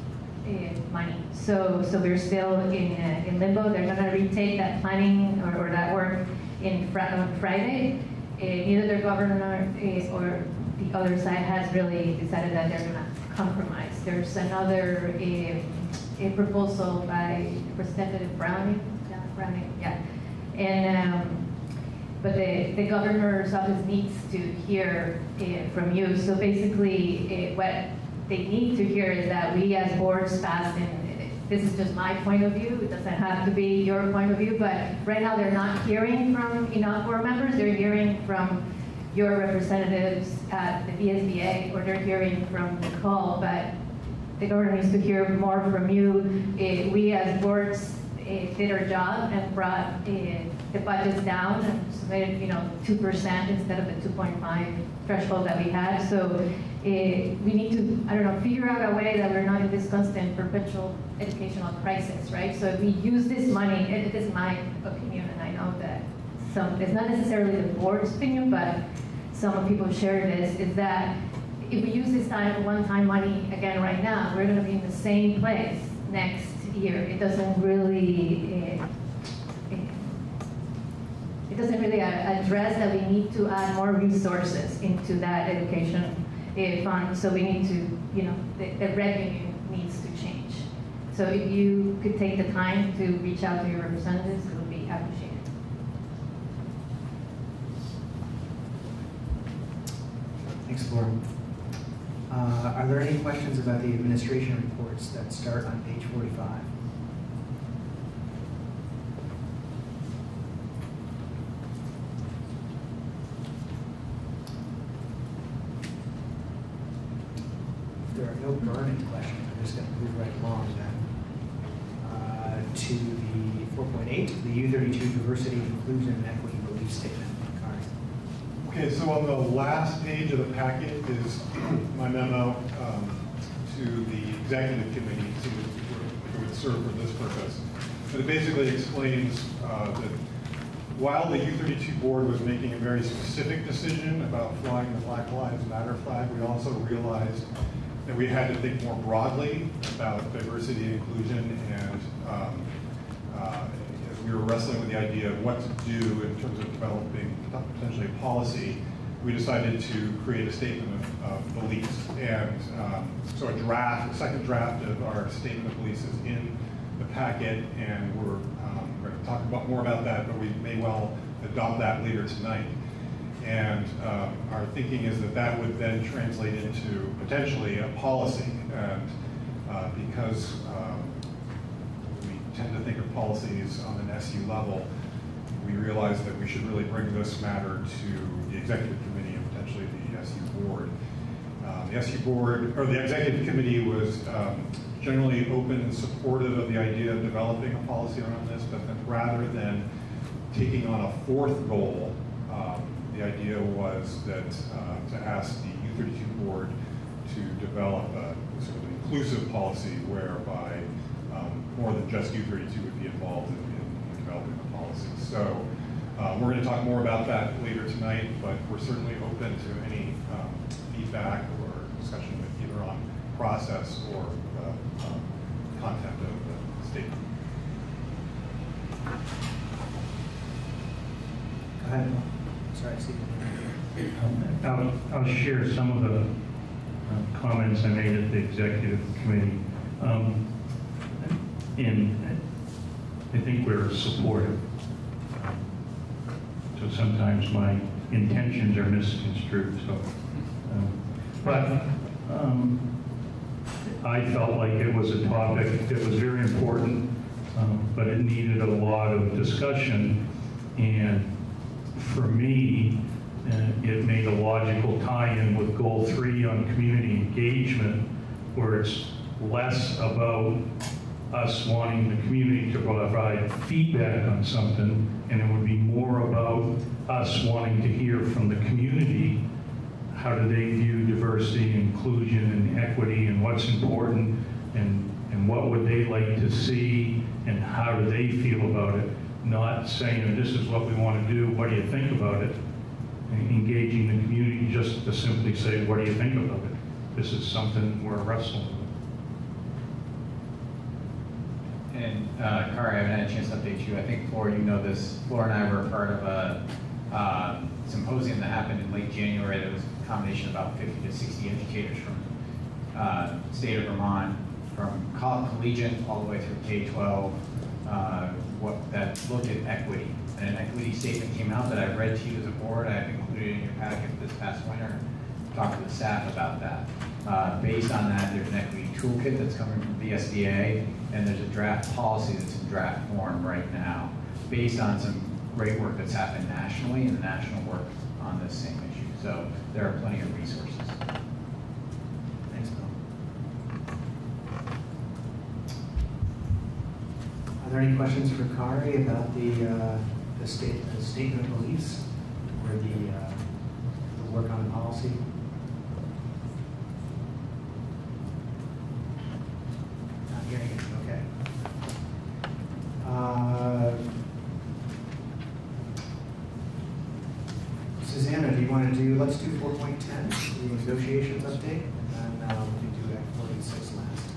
Uh, money. So, so we're still in, uh, in limbo. They're going to retake that planning or, or that work in fr on Friday. Uh, neither the governor is, or the other side has really decided that they're going to compromise. There's another uh, a proposal by Representative Browning. Yeah, Browning. Yeah, and um, but the the governor's office needs to hear uh, from you. So basically, uh, what they need to hear is that we as boards pass, and this is just my point of view, it doesn't have to be your point of view, but right now they're not hearing from enough board members, they're hearing from your representatives at the V S B A, or they're hearing from Nicole, but the governor needs to hear more from you. Uh, we as boards uh, did our job and brought uh, the budgets down and submitted, you know, two percent instead of the two point five threshold that we had. So uh, we need to, I don't know, figure out a way that we're not in this constant perpetual educational crisis, right? So if we use this money, it, it is my opinion, and I know that some, it's not necessarily the board's opinion, but some people share this, is that if we use this time, one-time money again right now, we're gonna be in the same place next year. It doesn't really, uh, it doesn't really address that we need to add more resources into that education uh, fund. So we need to, you know, the, the revenue needs to change. So if you could take the time to reach out to your representatives, it would be appreciated. Thanks, Laura. Uh, are there any questions about the administration reports that start on page forty-five? If there are no burning questions, I'm just going to move right along then uh, to the four point eight, the U thirty-two Diversity, Inclusion, and Equity Belief Statement. Okay, so on the last page of the packet is my memo um, to the executive committee to, to would serve for this purpose. But it basically explains uh, that while the U thirty-two board was making a very specific decision about flying the Black Lives Matter flag, we also realized that we had to think more broadly about diversity and inclusion, and um, uh, as we were wrestling with the idea of what to do in terms of developing potentially a policy, we decided to create a statement of, of beliefs. And um, so a draft, a second draft of our statement of beliefs is in the packet, and we're um, going to talk about more about that, but we may well adopt that later tonight. And um, our thinking is that that would then translate into potentially a policy. And uh, because um, we tend to think of policies on an S U level, we realized that we should really bring this matter to the executive committee and potentially the S U board. Um, the S U board, or the executive committee, was um, generally open and supportive of the idea of developing a policy around this, but then rather than taking on a fourth goal, um, the idea was that uh, to ask the U thirty-two board to develop a sort of an inclusive policy whereby um, more than just U thirty-two would be involved in, in developing the policy. So um, we're going to talk more about that later tonight, but we're certainly open to any um, feedback or discussion either on process or uh, um, content of the statement. Go ahead. Sorry, Steve. I'll, I'll share some of the uh, comments I made at the executive committee. Um, and I think we're supportive. So sometimes my intentions are misconstrued. So, um, but um, I felt like it was a topic that was very important, um, but it needed a lot of discussion. And for me, uh, it made a logical tie-in with goal three on community engagement, where it's less about us wanting the community to provide feedback on something, and it would be more about us wanting to hear from the community. How do they view diversity, inclusion, and equity, and what's important, and, and what would they like to see, and how do they feel about it? Not saying, this is what we want to do, what do you think about it? And engaging the community just to simply say, what do you think about it? This is something we're wrestling with. And uh, Kari, I haven't had a chance to update you. I think, Laura, you know this. Laura and I were part of a uh, symposium that happened in late January. That was a combination of about fifty to sixty educators from uh, state of Vermont, from collegiate all the way through K twelve, uh, what, that looked at equity. And an equity statement came out that I've read to you as a board. I've included in your packet this past winter. Talked to the staff about that. Uh, based on that, there's an equity toolkit that's coming from V S B A, and there's a draft policy that's in draft form right now, based on some great work that's happened nationally and the national work on this same issue. So there are plenty of resources. Thanks, Bill. Are there any questions for Kari about the uh, the, state, the statement of beliefs or the, uh, the work on the policy? Not hearing it. Okay. Uh, Susanna, do you want to do? Let's do four point ten, the negotiations update, and then uh, we can do Act forty-six last.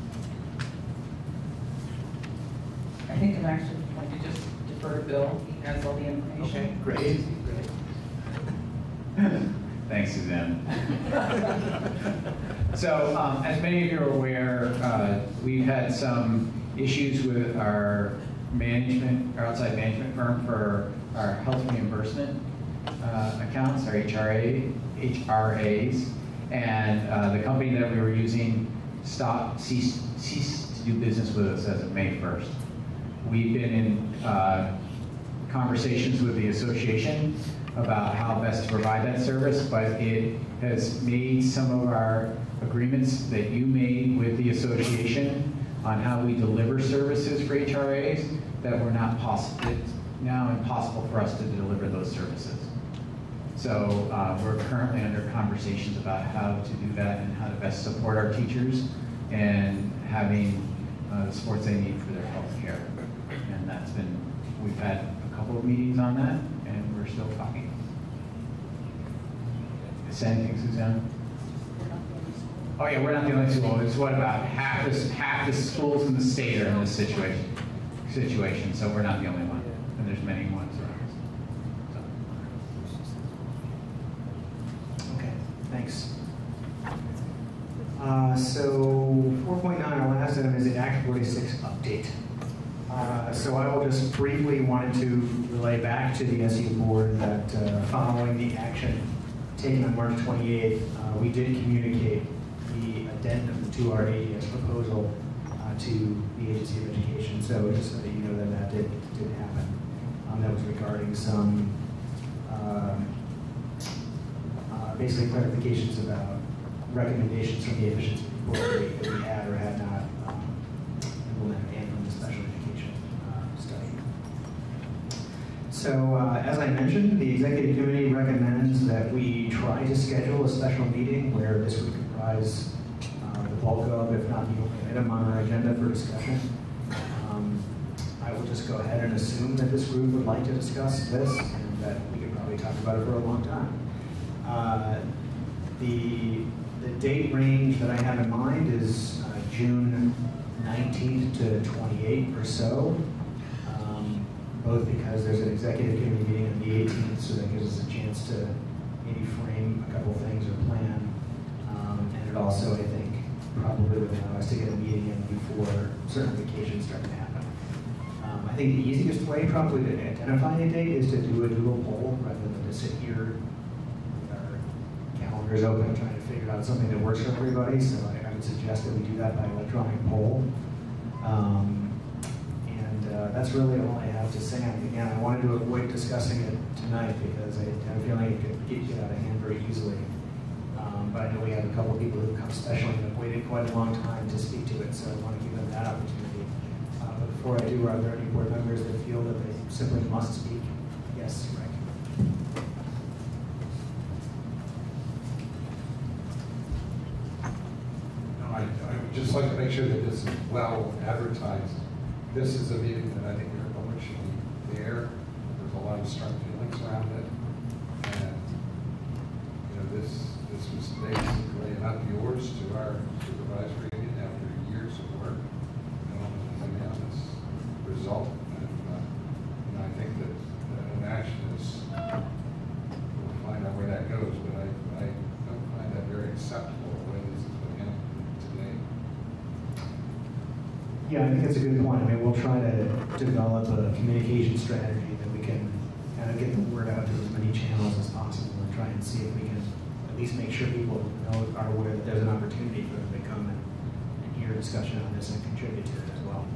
I think I'm actually going to just defer to Bill. He has all the information. Okay, great. Great. Thanks, Suzanne. So, um, as many of you are aware, uh, we've had some issues with our management, our outside management firm for our health reimbursement uh, accounts, our H R A H R As, and uh, the company that we were using stopped, ceased, ceased to do business with us as of May first. We've been in uh, conversations with the association about how best to provide that service, but it has made some of our agreements that you made with the association on how we deliver services for H R As that were not possible. It's now impossible for us to deliver those services. So uh, we're currently under conversations about how to do that and how to best support our teachers and having uh, the supports they need for their health care. And that's been, we've had a couple of meetings on that, and we're still talking. Is anything, Suzanne? Oh yeah, we're not the only school. It's what about half the half the schools in the state are in this situation. Situation. So we're not the only one, and there's many ones around. So. Okay, thanks. Uh, so four point nine, our last item is the Act forty-six update. Uh, so I will just briefly wanted to relay back to the S U board that uh, following the action taken on March twenty-eighth, uh, we did communicate the addendum to our A D S proposal uh, to the Agency of Education. So just so that you know that that did, did happen. Um, that was regarding some um, uh, basically clarifications about recommendations from the efficiency report that we, that we had or had not um, implemented and from the special education uh, study. So uh, as I mentioned, the executive committee recommends that we try to schedule a special meeting where this would comprise uh, the bulk of, if not the only item on our agenda for discussion. Um, I will just go ahead and assume that this group would like to discuss this and that we could probably talk about it for a long time. Uh, the, the date range that I have in mind is uh, June nineteenth to twenty-eighth or so. Both because there's an executive committee meeting on the eighteenth, so that gives us a chance to maybe frame a couple things or plan. Um, and it also, I think, probably would allow us to get a meeting in before certain vacations start to happen. Um, I think the easiest way probably to identify a date is to do a doodle poll rather than to sit here with our calendars open trying to figure out something that works for everybody. So I, I would suggest that we do that by electronic poll. Um, Uh, that's really all I have to say. And again, I wanted to avoid discussing it tonight because I have a feeling it could get out of hand very easily. Um, but I know we have a couple of people who've come specially and have waited quite a long time to speak to it, so I want to give them that opportunity. Uh, but before I do, are there any board members that feel that they simply must speak? Yes, Rick. No, I, I would just like to make sure that this is well advertised. This is a meeting that I think everyone should be there. There's a lot of strong feelings around it. And, you know, this this was basically an up yours to our supervisory union after years of work. You know, coming on this result. And, uh, you know, I think that uh, an action is, we'll find out where that goes, but I, I don't find that very acceptable the way this has been handled today. Yeah, I think that's a good point. I mean, we'll try to develop a communication strategy that we can kind of get the word out to as many channels as possible and try and see if we can at least make sure people know, are aware that there's an opportunity for them to come and, and hear a discussion on this and contribute to it as well.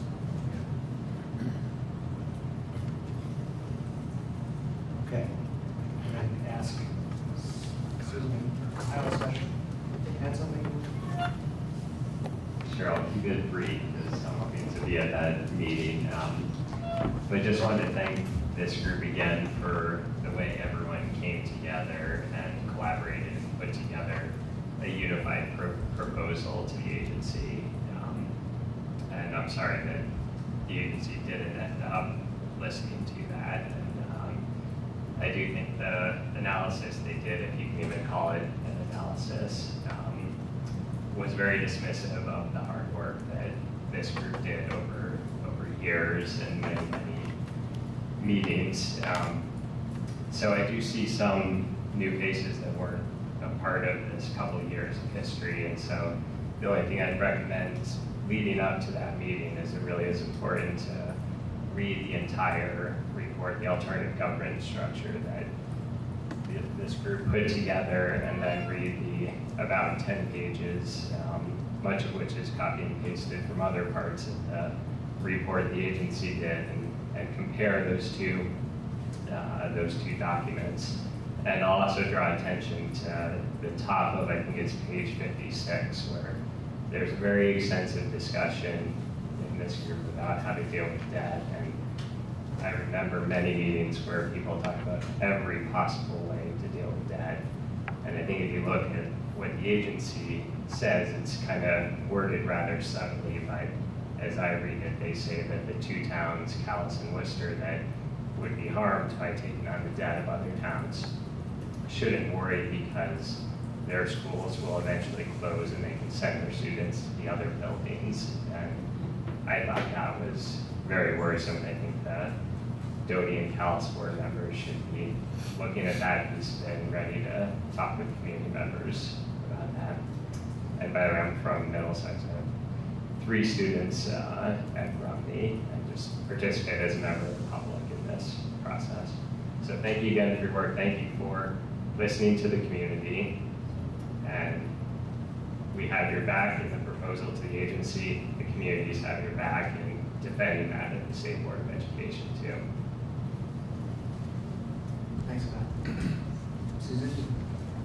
Okay. I'm going to ask Susan, I have a question. Add something? Sure, I'll keep it brief because I'm hoping to be at that meeting. Um, but just wanted to thank this group again for the way everyone came together and collaborated and put together a unified pro proposal to the agency. Um, and I'm sorry that the agency didn't end up listening to that. And um, I do think the analysis they did, if you can even call it an analysis, um, was very dismissive of the hard work that this group did over over years and many, many meetings. Um, so I do see some new faces that weren't a part of this couple of years of history, and so the only thing I'd recommend leading up to that meeting is it really is important to read the entire report, the alternative governance structure that the, this group put together and then read the about ten pages, um, much of which is copy and pasted from other parts of the report the agency did, and, and compare those two, uh, those two documents. And I'll also draw attention to the top of, I think it's page fifty-six, where there's a very extensive discussion in this group about how to deal with debt. And I remember many meetings where people talk about every possible way to deal with debt. And I think if you look at what the agency says, it's kind of worded rather subtly, but as I read it, they say that the two towns, Calais and Worcester, that would be harmed by taking on the debt of other towns shouldn't worry, because their schools will eventually close and they can send their students to the other buildings. And I thought that was very worrisome. I think the Doty and Calais board members should be looking at that piece and ready to talk with community members about that. And by the way, I'm from Middlesex. I have three students uh, at Romney, and just participate as a member of the public in this process. So thank you again for your work. Thank you for listening to the community. And we have your back in the proposal to the agency. The communities have your back in defending that at the State Board of Education too. Thanks, Scott. Susan?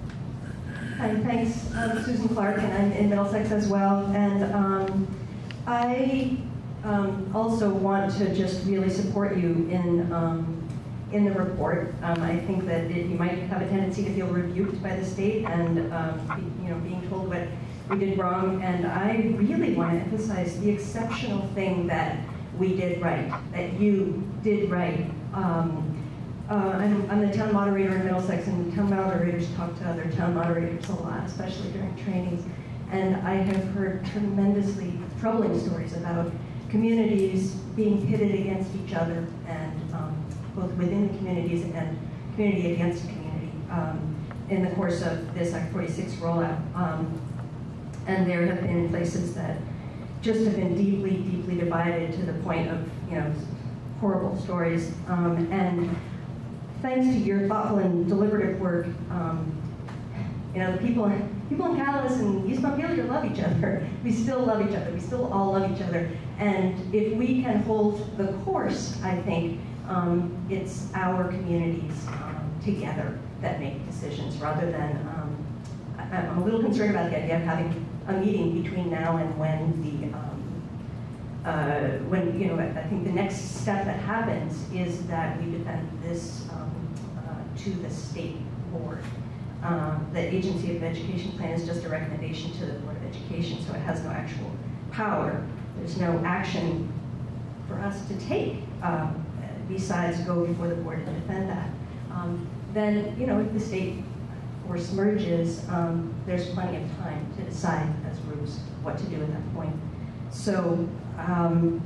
Hi, thanks. I'm Susan Clark, and I'm in Middlesex as well. And um, I um, also want to just really support you in um, in the report. Um, I think that it, you might have a tendency to feel rebuked by the state and um, be, you know, being told what we did wrong. And I really want to emphasize the exceptional thing that we did right, that you did right. Um, uh, I'm, I'm the town moderator in Middlesex, and town moderators talk to other town moderators a lot, especially during trainings. And I have heard tremendously troubling stories about communities being pitted against each other, and um, both within the communities and community against community um, in the course of this Act forty-six rollout. Um, and there have been places that just have been deeply, deeply divided to the point of, you know, horrible stories. Um, and thanks to your thoughtful and deliberative work, um, you know, the people, people in Calais and East Montpelier love each other. We still love each other. We still all love each other. And if we can hold the course, I think, Um, it's our communities um, together that make decisions, rather than, um, I, I'm a little concerned about the idea of having a meeting between now and when the, um, uh, when, you know, I think the next step that happens is that we defend this um, uh, to the state board. Um, the Agency of Education plan is just a recommendation to the Board of Education, so it has no actual power. There's no action for us to take. Um, besides go before the board and defend that. Um, then, you know, if the state force merges, um, there's plenty of time to decide as groups what to do at that point. So um,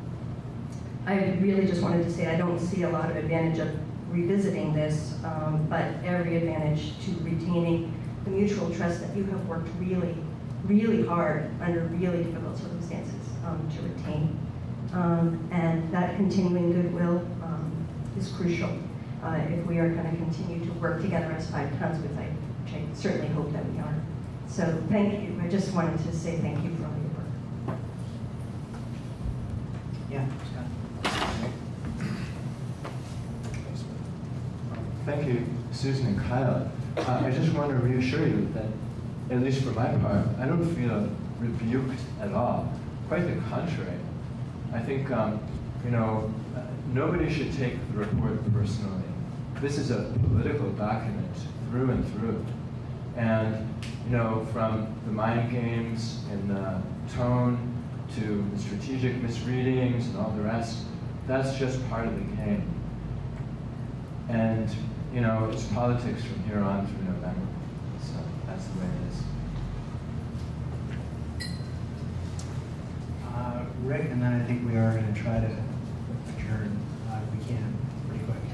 I really just wanted to say I don't see a lot of advantage of revisiting this, um, but every advantage to retaining the mutual trust that you have worked really, really hard under really difficult circumstances um, to retain. Um, and that continuing goodwill um, is crucial uh, if we are going to continue to work together as five towns, which I, which I certainly hope that we are. So thank you. I just wanted to say thank you for all your work. Yeah, Scott. Thank you, Susan and Kyle. Uh, I just want to reassure you that, at least for my part, I don't feel rebuked at all. Quite the contrary. I think, um, you know, uh, nobody should take the report personally. This is a political document through and through. And, you know, from the mind games and the tone to the strategic misreadings and all the rest, that's just part of the game. And, you know, it's politics from here on through November. So that's the way it is. Uh, Rick, and then I think we are going to try to adjourn uh, if we can pretty quick.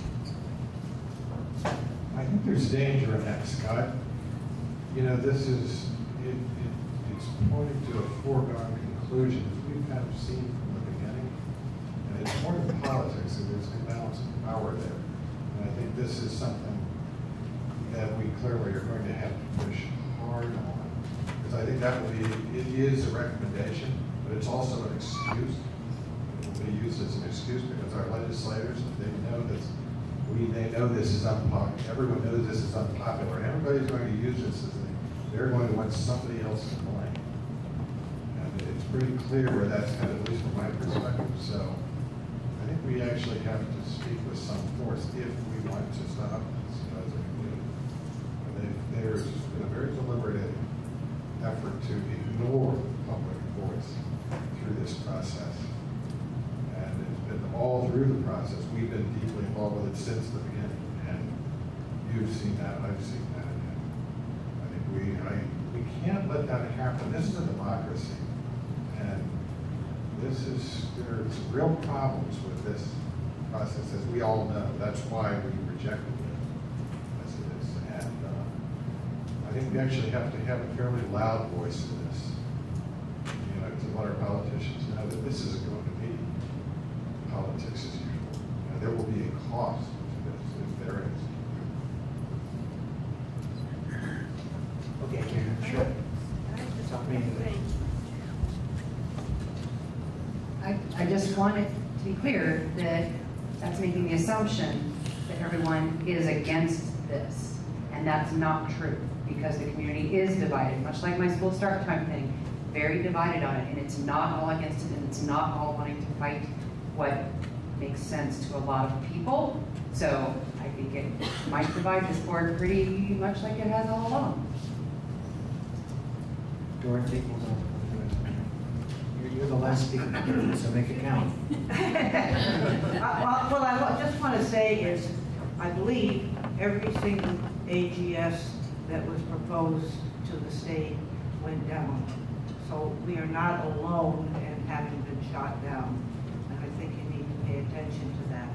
I think there's danger in that, Scott. You know, this is, it, it, it's pointing to a foregone conclusion, as we've kind of seen from the beginning. And it's more than politics, and there's an imbalance of power there. And I think this is something, that we clearly are going to have to push hard on. Because I think that will be, it is a recommendation, but it's also an excuse. It will be used as an excuse because our legislators, they know this, we, they know this is unpopular. Everyone knows this is unpopular. And everybody's going to use this as a, they're going to want somebody else to blame. And it's pretty clear where that's headed, at least from my perspective. So I think we actually have to speak with some force if we want to stop this as a community. They- There's been a very deliberate effort to ignore public voice through this process. And it's been all through the process. We've been deeply involved with it since the beginning. And you've seen that, I've seen that. And I think we, I, we can't let that happen. This is a democracy. And this is, there's real problems with this process, as we all know. That's why we rejected it as it is. And uh, I think we actually have to have a fairly loud voice in this, you know, to let our politicians know that this isn't going to be politics as usual. You know, there will be a cost to this, if there is. Okay, Karen, sure. Talk me into it. I, I just want it to be clear that that's making the assumption that everyone is against this. And that's not true, because the community is divided, much like my school start time thing, very divided on it, and it's not all against it, and it's not all wanting to fight what makes sense to a lot of people. So I think it might divide this board pretty much like it has all along. Dorothy, you're, you're the last speaker, so make it count. Uh, Well, I wa- just want to say is, I believe every single A G S that was proposed to the state went down. So we are not alone in having been shot down. And I think you need to pay attention to that.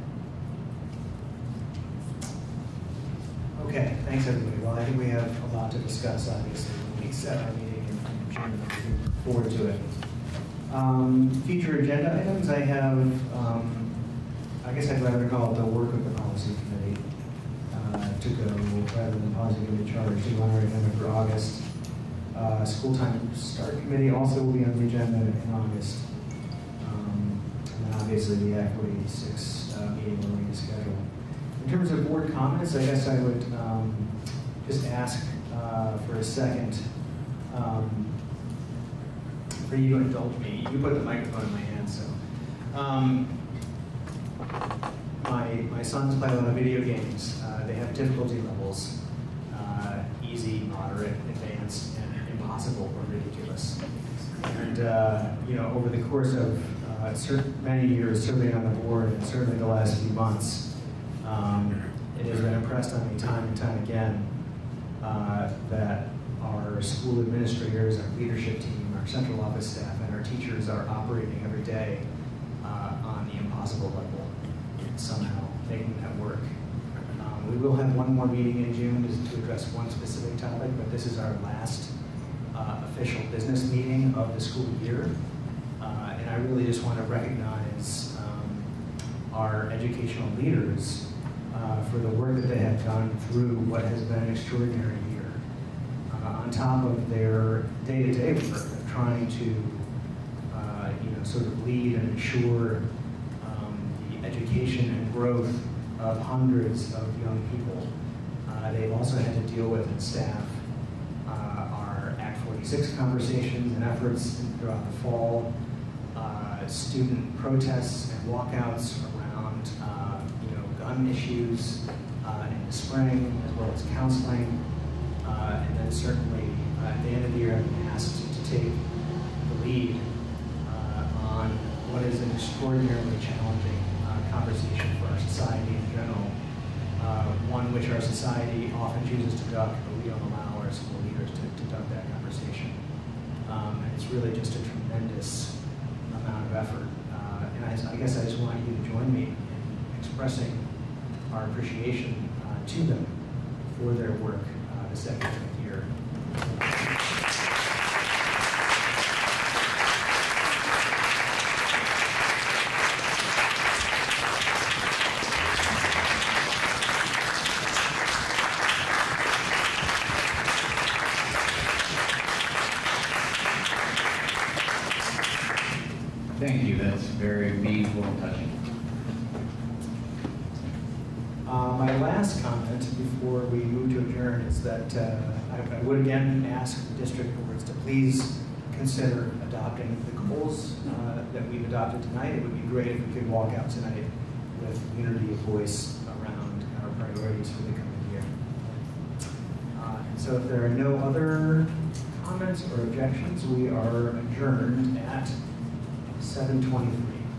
Okay, thanks everybody. Well, I think we have a lot to discuss, obviously, when we set our meeting in June. Looking forward to it. Um, future agenda items, I have, um, I guess I'd rather call it the work of the policy committee uh, to go rather than pausing a charge to honor agenda for August. Uh, school time start committee also will be on the agenda in August. Um, and then obviously the Act four eighty-six uh, meeting we're going to schedule. In terms of board comments, I guess I would um, just ask uh, for a second um, for you to indulge me. You put the microphone in my hand, so. Um, my, my sons play a lot of video games. Uh, they have difficulty levels, uh, easy, moderate, advanced, and impossible or ridiculous. And uh, you know, over the course of uh, certain, many years serving on the board, and certainly the last few months, Um, it has been impressed on me time and time again uh, that our school administrators, our leadership team, our central office staff, and our teachers are operating every day uh, on the impossible level, somehow making that work. Um, we will have one more meeting in June to address one specific topic, but this is our last uh, official business meeting of the school year. Uh, and I really just want to recognize um, our educational leaders Uh, for the work that they have done through what has been an extraordinary year. Uh, on top of their day-to-day work of trying to, uh, you know, sort of lead and ensure um, the education and growth of hundreds of young people, uh, they've also had to deal with and staff uh, our Act forty-six conversations and efforts throughout the fall, uh, student protests and walkouts around uh, gun issues uh, in the spring, as well as counseling, uh, and then certainly uh, at the end of the year, I've been asked to take the lead uh, on what is an extraordinarily challenging uh, conversation for our society in general, uh, one which our society often chooses to duck, but we don't allow our school leaders to, to duck that conversation. Um, and it's really just a tremendous amount of effort. Uh, and I, I guess I just want you to join me in expressing our appreciation uh, to them for their work uh, this academic year. Thank you, that's very meaningful and touching. Uh, my last comment before we move to adjourn is that uh, I, I would again ask the district boards to please consider adopting the goals uh, that we've adopted tonight. It would be great if we could walk out tonight with unity of voice around our priorities for the coming year. Uh, and so if there are no other comments or objections, we are adjourned at seven twenty-three.